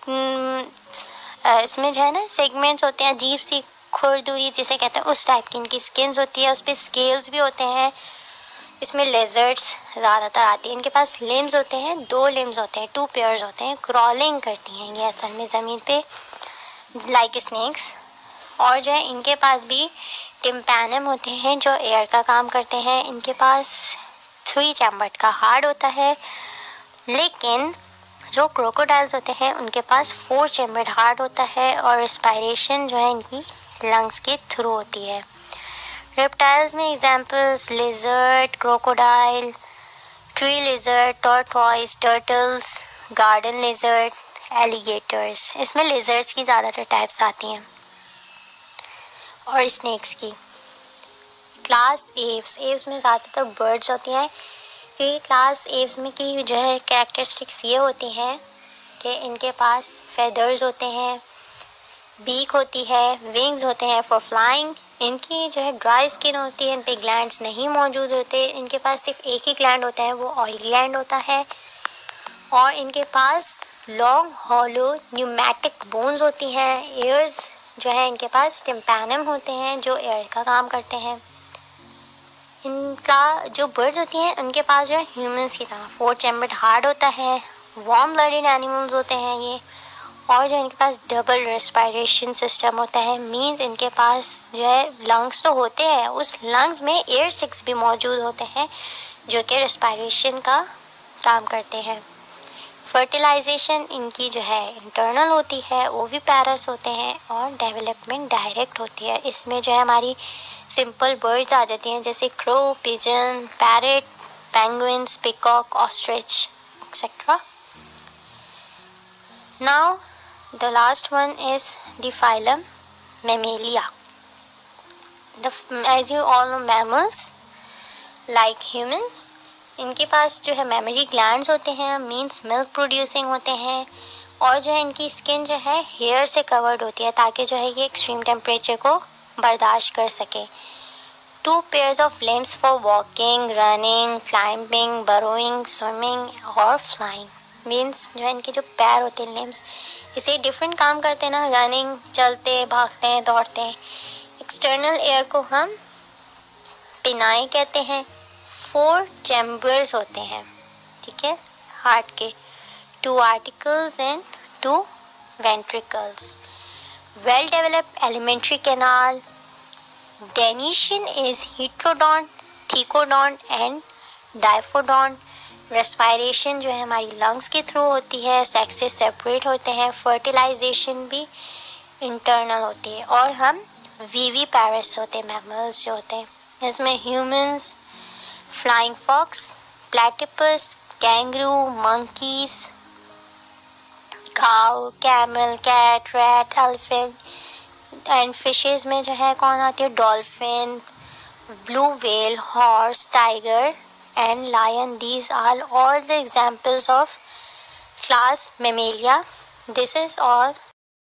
इसमें जो है ना सेगमेंट्स होते हैं, अजीब सी खुरदुरी जिसे कहते हैं, उस टाइप की इनकी स्किन्स होती है। उस पर स्केल्स भी होते हैं। इसमें लेजर्ड्स ज़्यादातर आती हैं। इनके पास लिम्स होते हैं, दो लिम्स होते हैं, टू पेयर्स होते हैं। क्रॉलिंग करती हैं ये असल में ज़मीन पे लाइक स्नेक्स। और जो है इनके पास भी टिम्पैनम होते हैं जो एयर का काम करते हैं। इनके पास थ्री चैम्बर्ड का हार्ट होता है, लेकिन जो क्रोकोडाइल्स होते हैं उनके पास फोर चैम्बर्ड हार्ट होता है और रेस्पायरेशन जो है इनकी लंग्स के थ्रू होती है। रेप्टाइल्स में examples lizard, crocodile, tree lizard, tortoise, turtles, garden lizard, alligators. इसमें लिजर्ड्स की ज़्यादातर टाइप्स आती हैं और स्नेक्स की। क्लास एव्स, एव्स में ज़्यादातर बर्ड्स होती हैं। क्योंकि क्लास एव्स में की जो है कैरेक्टरिस्टिक्स ये होती हैं कि इनके पास फेदर्स होते हैं, बीक होती है, विंग्स होते हैं फॉर फ्लाइंग। इनकी जो है ड्राई स्किन होती है, इन पे ग्लैंड्स नहीं मौजूद होते। इनके पास सिर्फ एक ही ग्लैंड होता है, वो ऑयल ग्लैंड होता है। और इनके पास लॉन्ग हॉलो न्यूमेटिक बोन्स होती हैं। ईयर्स जो है इनके पास टिम्पैनम होते हैं जो एयर का काम करते हैं। इनका जो बर्ड्स होती हैं उनके पास जो है ह्यूमंस की तरह फोर चैम्बर्ड हार्ट होता है। वार्म ब्लडेड एनिमल्स होते हैं ये। और जो इनके पास डबल रेस्पायरेशन सिस्टम होता है, मीन्स इनके पास जो है लंग्स तो होते हैं, उस लंग्स में एयर सिक्स भी मौजूद होते हैं जो कि रेस्पायरेशन का काम करते हैं। फर्टिलाइजेशन इनकी जो है इंटरनल होती है, ओविपैरस होते हैं और डेवलपमेंट डायरेक्ट होती है। इसमें जो है हमारी सिंपल बर्ड्स आ जाती हैं जैसे crow, pigeon, parrot, penguins, peacock, ostrich etcetera. Now the last one is the phylum Mammalia. The, as you all know, mammals like humans, इनके पास जो है मेमोरी ग्लैंड्स होते हैं, मीन्स मिल्क प्रोड्यूसिंग होते हैं। और जो है इनकी स्किन जो है हेयर से कवर्ड होती है ताकि जो है ये एक्सट्रीम टेम्परेचर को बर्दाश्त कर सके। Two pairs of limbs for walking, running, climbing, burrowing, swimming और फ्लाइंग। मीन्स जो है इनके जो पैर होते हैं लिम्स, इसे डिफरेंट काम करते हैं ना, रनिंग, चलते, भागते हैं, दौड़ते हैं। एक्सटर्नल एयर को हम पिनाई कहते हैं। फोर चैम्बर्स होते हैं, ठीक है, हार्ट के, two auricles and two ventricles. Well developed alimentary canal. Dentition is heterodont, thecodont and diphyodont. Respiration जो है हमारी लंग्स के थ्रू होती है। सेक्सेस सेपरेट होते हैं। फर्टिलाइजेशन भी इंटरनल होती है। और हम विविपैरस होते हैं, मैमल्स जो होते हैं। इसमें humans, flying fox, platypus, kangaroo, monkeys, cow, camel, cat, rat, elephant. And fishes में जो है कौन आती है, dolphin, blue whale, horse, tiger and lion. These are all the examples of class Mammalia. This is all.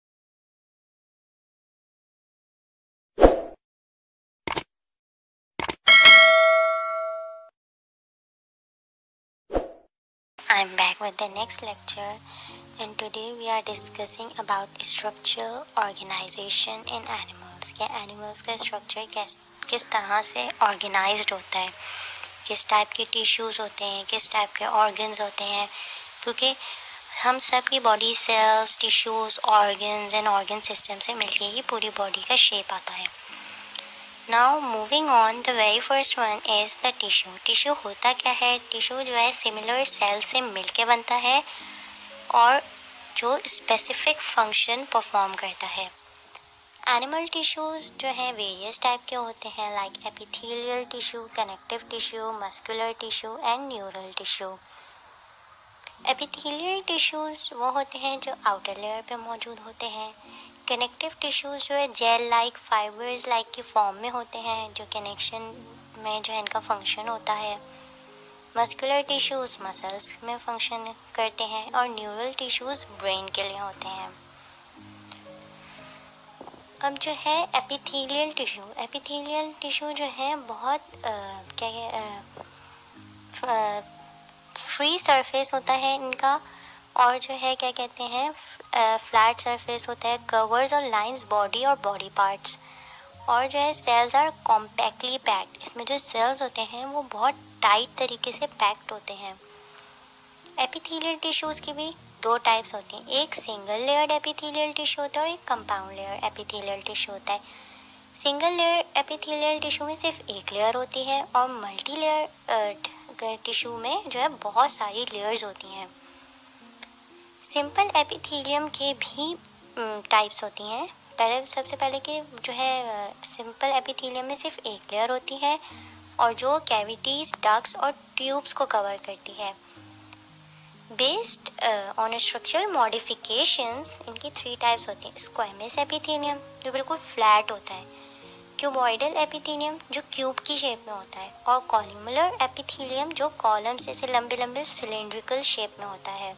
I'm back with the next lecture, and today we are discussing about structural organization in animals. कि animals का structure किस किस तरह से organized होता है, किस type के टिश्यूज़ होते हैं, किस टाइप के ऑर्गन्स होते हैं। क्योंकि हम सब की body cells, tissues, organs and organ system से मिलके ही पूरी बॉडी का शेप आता है। Now moving on, the very first one is the tissue. Tissue होता क्या है? टिश्यू जो है सिमिलर सेल से मिलके बनता है और जो स्पेसिफिक फंक्शन परफॉर्म करता है। एनिमल टिश्यूज़ जो हैं वेरियस टाइप के होते हैं, like epithelial tissue, connective tissue, muscular tissue and neural tissue. Epithelial tissues वो होते हैं जो आउटर लेयर पे मौजूद होते हैं। कनेक्टिव टिश्यूज़ जो है जेल लाइक, फाइबर्स लाइक की फॉर्म में होते हैं, जो कनेक्शन में जो है इनका फंक्शन होता है। मस्कुलर टिश्यूज़ मसल्स में फंक्शन करते हैं और न्यूरल टिश्यूज़ ब्रेन के लिए होते हैं। अब जो है एपिथेलियल टिश्यू, एपिथेलियल टिश्यू जो है बहुत आ, क्या है फ्री सरफेस होता है इनका, और जो है क्या कहते हैं फ्लैट सरफेस होता है, कवर्स और लाइंस बॉडी और बॉडी पार्ट्स, और जो है सेल्स आर कॉम्पैक्टली पैक्ड। इसमें जो सेल्स होते हैं वो बहुत टाइट तरीके से पैक्ड होते हैं। एपिथेलियल टिश्यूज़ की भी दो टाइप्स होती हैं, एक सिंगल लेयर्ड एपिथेलियल टिश्यू होता है और एक कंपाउंड लेयर एपिथेलियल टिश्यू होता है। सिंगल लेयर एपिथेलियल टिश्यू में सिर्फ एक लेयर होती है और मल्टी लेयर टिश्यू में जो है बहुत सारी लेयर्स होती हैं। सिंपल एपिथेलियम के भी टाइप्स होती हैं। पहले सबसे पहले के जो है सिंपल एपिथेलियम में सिर्फ एक लेयर होती है और जो कैविटीज़, डक्ट्स और ट्यूब्स को कवर करती है। बेस्ड ऑन स्ट्रक्चरल मॉडिफिकेशंस इनकी थ्री टाइप्स होती हैं। स्क्वैमस एपिथेलियम जो बिल्कुल फ्लैट होता है, क्यूबॉइडल एपिथेलियम जो क्यूब की शेप में होता है, और कॉलमुलर एपिथेलियम जो कॉलम से से लंबे लंबे सिलेंड्रिकल शेप में होता है।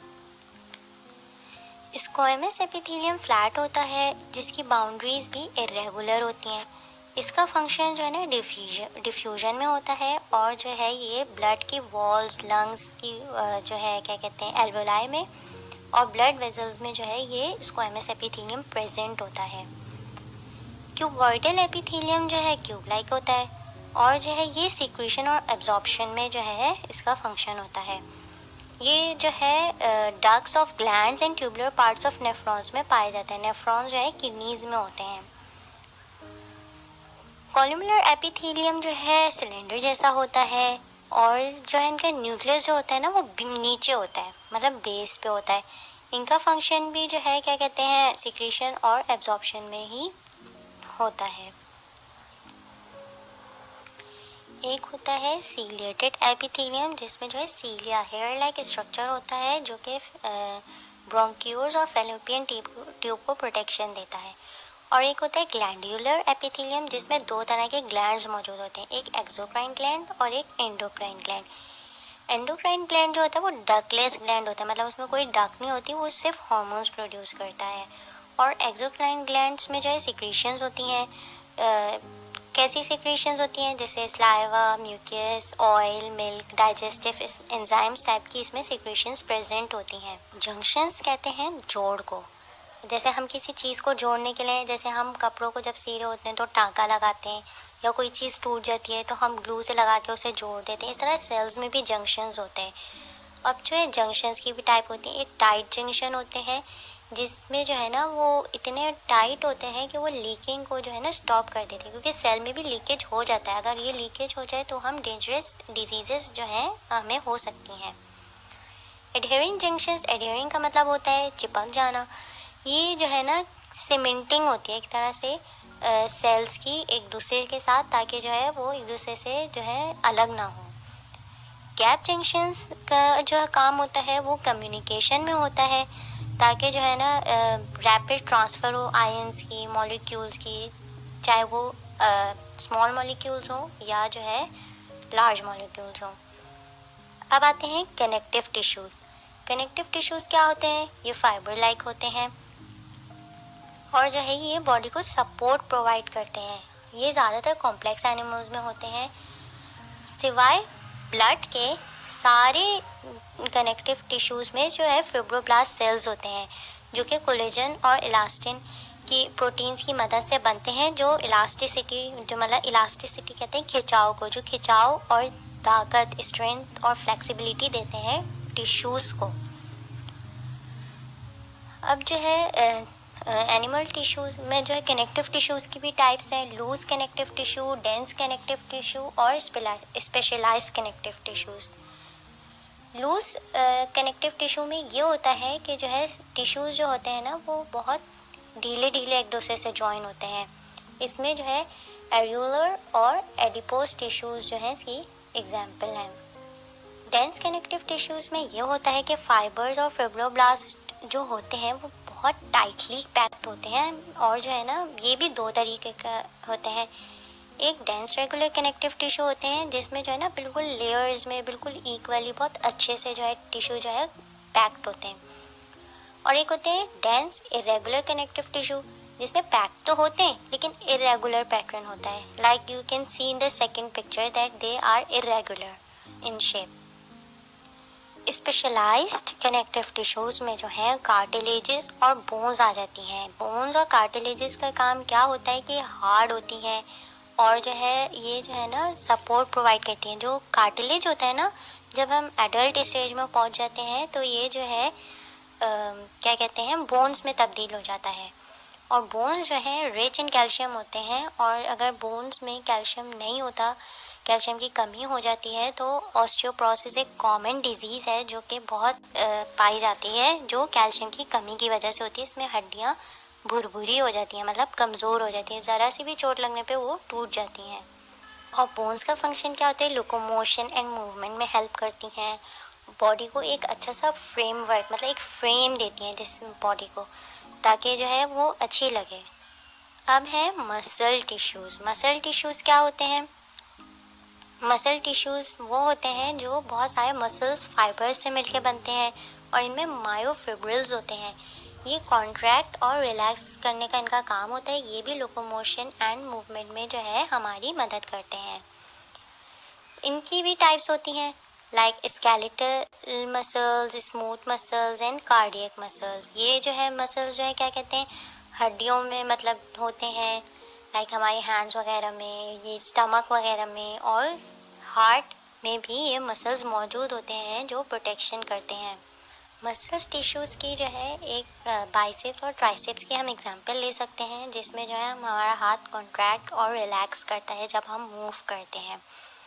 स्क्वैमस एपिथेलियम फ्लैट होता है जिसकी बाउंड्रीज भी इरेगुलर होती हैं। इसका फंक्शन जो है ना डिफ्यूजन डिफ्यूजन में होता है, और जो है ये ब्लड की वॉल्स, लंग्स की जो है क्या कहते हैं एल्वेलाई में और ब्लड वेसल्स में जो है ये स्क्वैमस एपिथेलियम प्रेजेंट होता है। क्यूबॉइडल एपिथेलियम जो है क्यूब लाइक होता है और जो है ये सिक्रीशन और एब्जॉर्प्शन में जो है इसका फंक्शन होता है। ये जो है ducts of glands and tubular parts of nephrons में पाए जाते हैं। नेफ्रॉन्स जो है किडनीज में होते हैं। कॉलमुलर एपिथेलियम जो है सिलेंडर जैसा होता है और जो है इनका न्यूक्लियस जो होता है ना वो नीचे होता है, मतलब बेस पे होता है। इनका फंक्शन भी जो है क्या कहते हैं सिक्रीशन और एब्जॉर्प्शन में ही होता है। एक होता है सीलिएटेड एपिथेलियम जिसमें जो है सीलिया हेयर लाइक स्ट्रक्चर होता है जो कि ब्रोंक्यूल्स और फैलोपियन ट्यूब को प्रोटेक्शन देता है। और एक होता है ग्लैंडुलर एपिथेलियम जिसमें दो तरह के ग्लैंड्स मौजूद होते हैं, एक एक्सोक्राइन ग्लैंड और एक एंडोक्राइन ग्लैंड। एंडोक्राइन ग्लैंड जो होता है वो डकलेस ग्लैंड होता है, मतलब उसमें कोई डक नहीं होती, वो सिर्फ हार्मोन्स प्रोड्यूस करता है। और एक्सोक्राइन ग्लैंड्स में जो है सिक्रीशंस होती हैं। कैसी सिक्रीशंस होती हैं? जैसे saliva, mucus, oil, milk, digestive enzymes type की इसमें सिक्रीशंस प्रेजेंट होती हैं। जंक्शंस कहते हैं जोड़ को। जैसे हम किसी चीज़ को जोड़ने के लिए, जैसे हम कपड़ों को जब सी रहे होते हैं तो टाँका लगाते हैं, या कोई चीज़ टूट जाती है तो हम ग्लू से लगा के उसे जोड़ देते हैं। इस तरह सेल्स में भी जंक्शंस होते हैं। अब जो है जंक्शंस की भी टाइप होती है। एक टाइट जंक्शन होते हैं जिसमें जो है ना वो इतने टाइट होते हैं कि वो लीकिंग को जो है ना स्टॉप कर देते हैं, क्योंकि सेल में भी लीकेज हो जाता है। अगर ये लीकेज हो जाए तो हम डेंजरस डिजीजेस जो हैं हमें हो सकती हैं। एडहेरिंग जंक्शंस, एडहेरिंग का मतलब होता है चिपक जाना। ये जो है ना सीमेंटिंग होती है एक तरह से सेल्स की एक दूसरे के साथ, ताकि जो है वो एक दूसरे से जो है अलग ना हो। गैप जंक्शंस का जो काम होता है वो कम्युनिकेशन में होता है, ताकि जो है ना रैपिड ट्रांसफ़र हो आयंस की, मॉलिक्यूल्स की, चाहे वो स्मॉल मॉलिक्यूल्स हो या जो है लार्ज मॉलिक्यूल्स हो। अब आते हैं कनेक्टिव टिश्यूज़। कनेक्टिव टिश्यूज़ क्या होते हैं? ये फाइबर लाइक होते हैं और जो है ये बॉडी को सपोर्ट प्रोवाइड करते हैं। ये ज़्यादातर कॉम्प्लेक्स एनिमल्स में होते हैं। सिवाय ब्लड के सारे कनेक्टिव टिश्यूज़ में जो है फिब्रोब्लास्ट सेल्स होते हैं जो कि कोलेजन और इलास्टिन की प्रोटीन्स की मदद से बनते हैं, जो इलास्टिसिटी जो मतलब इलास्टिसिटी कहते हैं खिंचाव को, जो खिंचाव और ताकत, स्ट्रेंथ और फ्लेक्सिबिलिटी देते हैं टिश्यूज़ को। अब जो है एनिमल टिश्यूज़ में जो है कनेक्टिव टिश्यूज़ की भी टाइप्स हैं, loose connective tissue, dense connective tissue और specialised connective tissues. Loose connective tissue में ये होता है कि जो है टिश्यूज़ जो होते हैं ना वो बहुत ढीले ढीले एक दूसरे से जॉइन होते हैं। इसमें जो है एरियोलर और एडिपोज टिश्यूज़ जो हैं इसकी एग्जाम्पल हैं। डेंस कनेक्टिव टिश्यूज़ में ये होता है कि फाइबर्स और फिब्रोब्लास्ट जो होते हैं वो बहुत टाइटली पैक्ड होते हैं और जो है ना ये भी दो तरीके का होते हैं। एक डेंस रेगुलर कनेक्टिव टिश्यू होते हैं जिसमें जो है ना बिल्कुल लेयर्स में बिल्कुल इक्वली बहुत अच्छे से जो है टिश्यू जो है पैक्ड होते हैं, और एक होते हैं डेंस इरेगुलर कनेक्टिव टिश्यू जिसमें पैक तो होते हैं लेकिन इरेगुलर पैटर्न होता है। Like you can see in the second picture that they are irregular in shape. Specialised connective tissues में जो है कार्टिलेजेस और बोन्स आ जाती हैं। बोन्स और कार्टिलेजेस का काम क्या होता है कि हार्ड होती हैं और जो है ये जो है ना सपोर्ट प्रोवाइड करती हैं। जो कार्टिलेज होता है ना, जब हम एडल्ट स्टेज में पहुंच जाते हैं तो ये जो है आ, क्या कहते हैं बोन्स में तब्दील हो जाता है, और बोन्स जो है रिच इन कैल्शियम होते हैं, और अगर बोन्स में कैल्शियम नहीं होता, कैल्शियम की कमी हो जाती है तो ऑस्टियोपोरोसिस एक कॉमन डिजीज़ है जो कि बहुत पाई जाती है, जो कैल्शियम की कमी की वजह से होती है। इसमें हड्डियाँ भुरभुरी हो जाती हैं, मतलब कमज़ोर हो जाती हैं, ज़रा सी भी चोट लगने पे वो टूट जाती हैं। और बोन्स का फंक्शन क्या होता है, लोकोमोशन एंड मूवमेंट में हेल्प करती हैं, बॉडी को एक अच्छा सा फ्रेमवर्क मतलब एक फ्रेम देती हैं जिस बॉडी को, ताकि जो है वो अच्छी लगे। अब है मसल टिश्यूज़। मसल टिश्यूज़ क्या होते हैं? मसल टिश्यूज़ वो होते हैं जो बहुत सारे मसल्स फाइबर्स से मिलके बनते हैं और इनमें मायोफिब्रिल्स होते हैं। ये कॉन्ट्रैक्ट और रिलैक्स करने का इनका काम होता है। ये भी लोकोमोशन एंड मूवमेंट में जो है हमारी मदद करते हैं। इनकी भी टाइप्स होती हैं like skeletal muscles, smooth muscles and cardiac muscles. ये जो है मसल्स जो है क्या कहते हैं, हड्डियों में मतलब होते हैं, लाइक हमारे हैंड्स वगैरह में, ये स्टमक वगैरह में, और हार्ट में भी ये मसल्स मौजूद होते हैं जो प्रोटेक्शन करते हैं। मसल्स टिश्यूज़ की जो है एक बाइसेप्स और ट्राइसेप्स की हम एग्जांपल ले सकते हैं, जिसमें जो है हमारा हाथ कॉन्ट्रैक्ट और रिलैक्स करता है जब हम मूव करते हैं।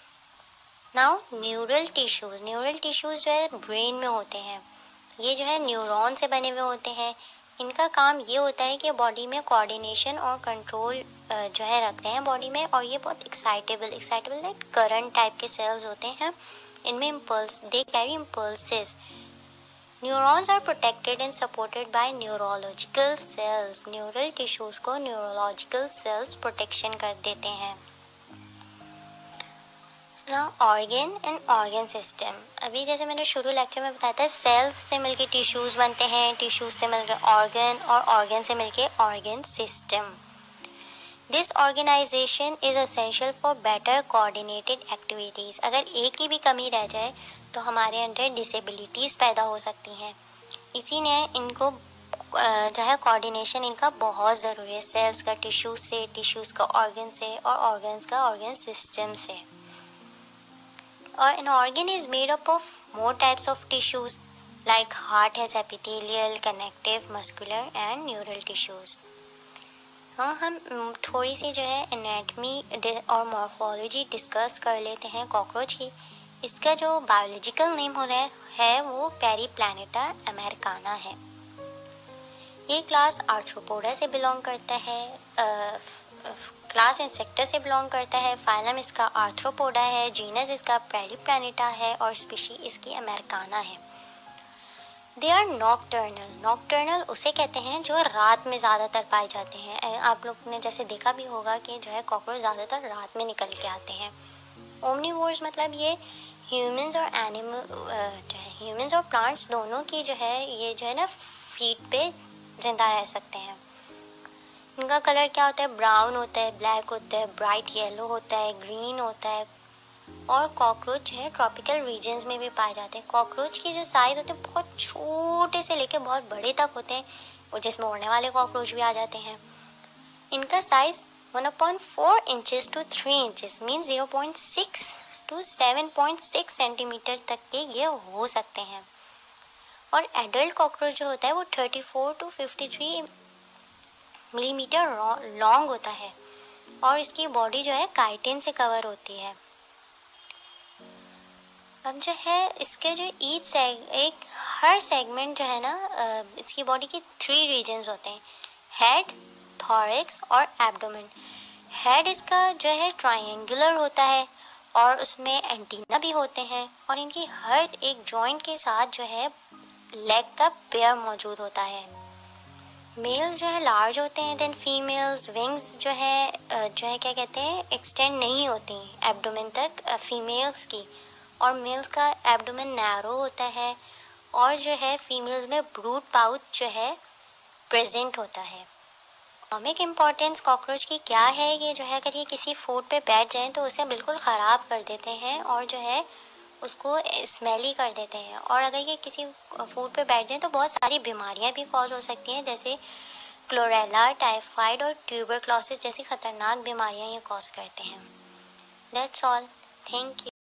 Now neural tissues. Neural tissues जो है ब्रेन में होते हैं। ये जो है न्यूरॉन से बने हुए होते हैं। इनका काम ये होता है कि बॉडी में कोऑर्डिनेशन और कंट्रोल जो है रखते हैं बॉडी में, और ये बहुत excitable excitable like current type के सेल्स होते हैं। इनमें impulse they carry impulses. Neurons are protected and supported by neurological cells. Neural tissues को न्यूरोलॉजिकल सेल्स प्रोटेक्शन कर देते हैं। ना ऑर्गन एंड ऑर्गन सिस्टम। अभी जैसे मैंने शुरू लेक्चर में बताया था, सेल्स से मिलके टिश्यूज़ बनते हैं, टिश्यूज़ से मिलके ऑर्गन, और ऑर्गन से मिलके organ system. This organisation is essential for better coordinated activities. अगर एक की भी कमी रह जाए तो हमारे अंदर डिसेबिलिटीज़ पैदा हो सकती हैं। इसी ने इनको जो है कोऑर्डिनेशन इनका बहुत ज़रूरी है, सेल्स का टिश्यूज़ से, टिश्यूज़ का ऑर्गन से, और ऑर्गन्स का ऑर्गन सिस्टम से। और an organ is made up of more types of tissues like heart has epithelial, connective, muscular and neural tissues। हाँ, हम थोड़ी सी जो है एनाटमी और मॉर्फोलॉजी डिस्कस कर लेते हैं कॉकरोच की। इसका जो बायोलॉजिकल नेम हो रहा है वो पेरीप्लैनेटा अमेरिकाना है। ये क्लास आर्थ्रोपोडा से बिलोंग करता है, क्लास इंसेक्टा से बिलोंग करता है, फाइलम इसका आर्थ्रोपोडा है, जीनस इसका पेरीप्लैनेटा है, और स्पीशी इसकी अमेरिकाना है। They are nocturnal. नॉकटर्नल उसे कहते हैं जो रात में ज़्यादातर पाए जाते हैं। आप लोग ने जैसे देखा भी होगा कि जो है कॉकरोच ज़्यादातर रात में निकल के आते हैं। ओमनीवोर्स मतलब ये ह्यूमंस और एनिमल जो है ह्यूमंस और प्लांट्स दोनों की जो है ये जो है ना फीट पे जिंदा रह सकते हैं। इनका कलर क्या होता है, ब्राउन होता है, ब्लैक होता है, ब्राइट येलो होता है, ग्रीन होता है। और कॉकरोच है ट्रॉपिकल रीजन्स में भी पाए जाते हैं। कॉकरोच की जो साइज़ होते हैं बहुत छोटे से लेकर बहुत बड़े तक होते हैं, और जिसमें उड़ने वाले कॉकरोच भी आ जाते हैं। इनका size one point four inches to three inches mean zero point six to seven point six centimetre तक के ये हो सकते हैं। और एडल्ट कॉकरोच जो होता है वो thirty four to fifty three millimetre long होता है और इसकी बॉडी जो है काइटिन से कवर होती है। अब जो है इसके जो ईच सेग एक हर सेगमेंट जो है ना, इसकी बॉडी की थ्री रीजन्स होते हैं, हेड, थॉरैक्स और एब्डोमेन। हेड इसका जो है ट्रायंगुलर होता है और उसमें एंटीना भी होते हैं और इनकी हर एक जॉइंट के साथ जो है लेग का पेयर मौजूद होता है। मेल्स जो है लार्ज होते हैं, देन फीमेल्स विंग्स जो है जो है क्या कहते हैं एक्सटेंड नहीं होती एब्डोमेन तक फीमेल्स की, और मेल्स का एब्डोमेन नैरो होता है और जो है फीमेल्स में ब्रूड पाउच जो है प्रेजेंट होता है। इकोनॉमिक इम्पॉर्टेंस कॉकरोच की क्या है कि जो है अगर ये किसी फूड पे बैठ जाएं तो उसे बिल्कुल ख़राब कर देते हैं और जो है उसको स्मेली कर देते हैं, और अगर ये किसी फूड पे बैठ जाएं तो बहुत सारी बीमारियां भी कॉज हो सकती हैं, जैसे क्लोरेला, टाइफाइड और ट्यूबरक्लोसिस जैसी ख़तरनाक बीमारियां ये कॉज करते हैं। That's all, thank you.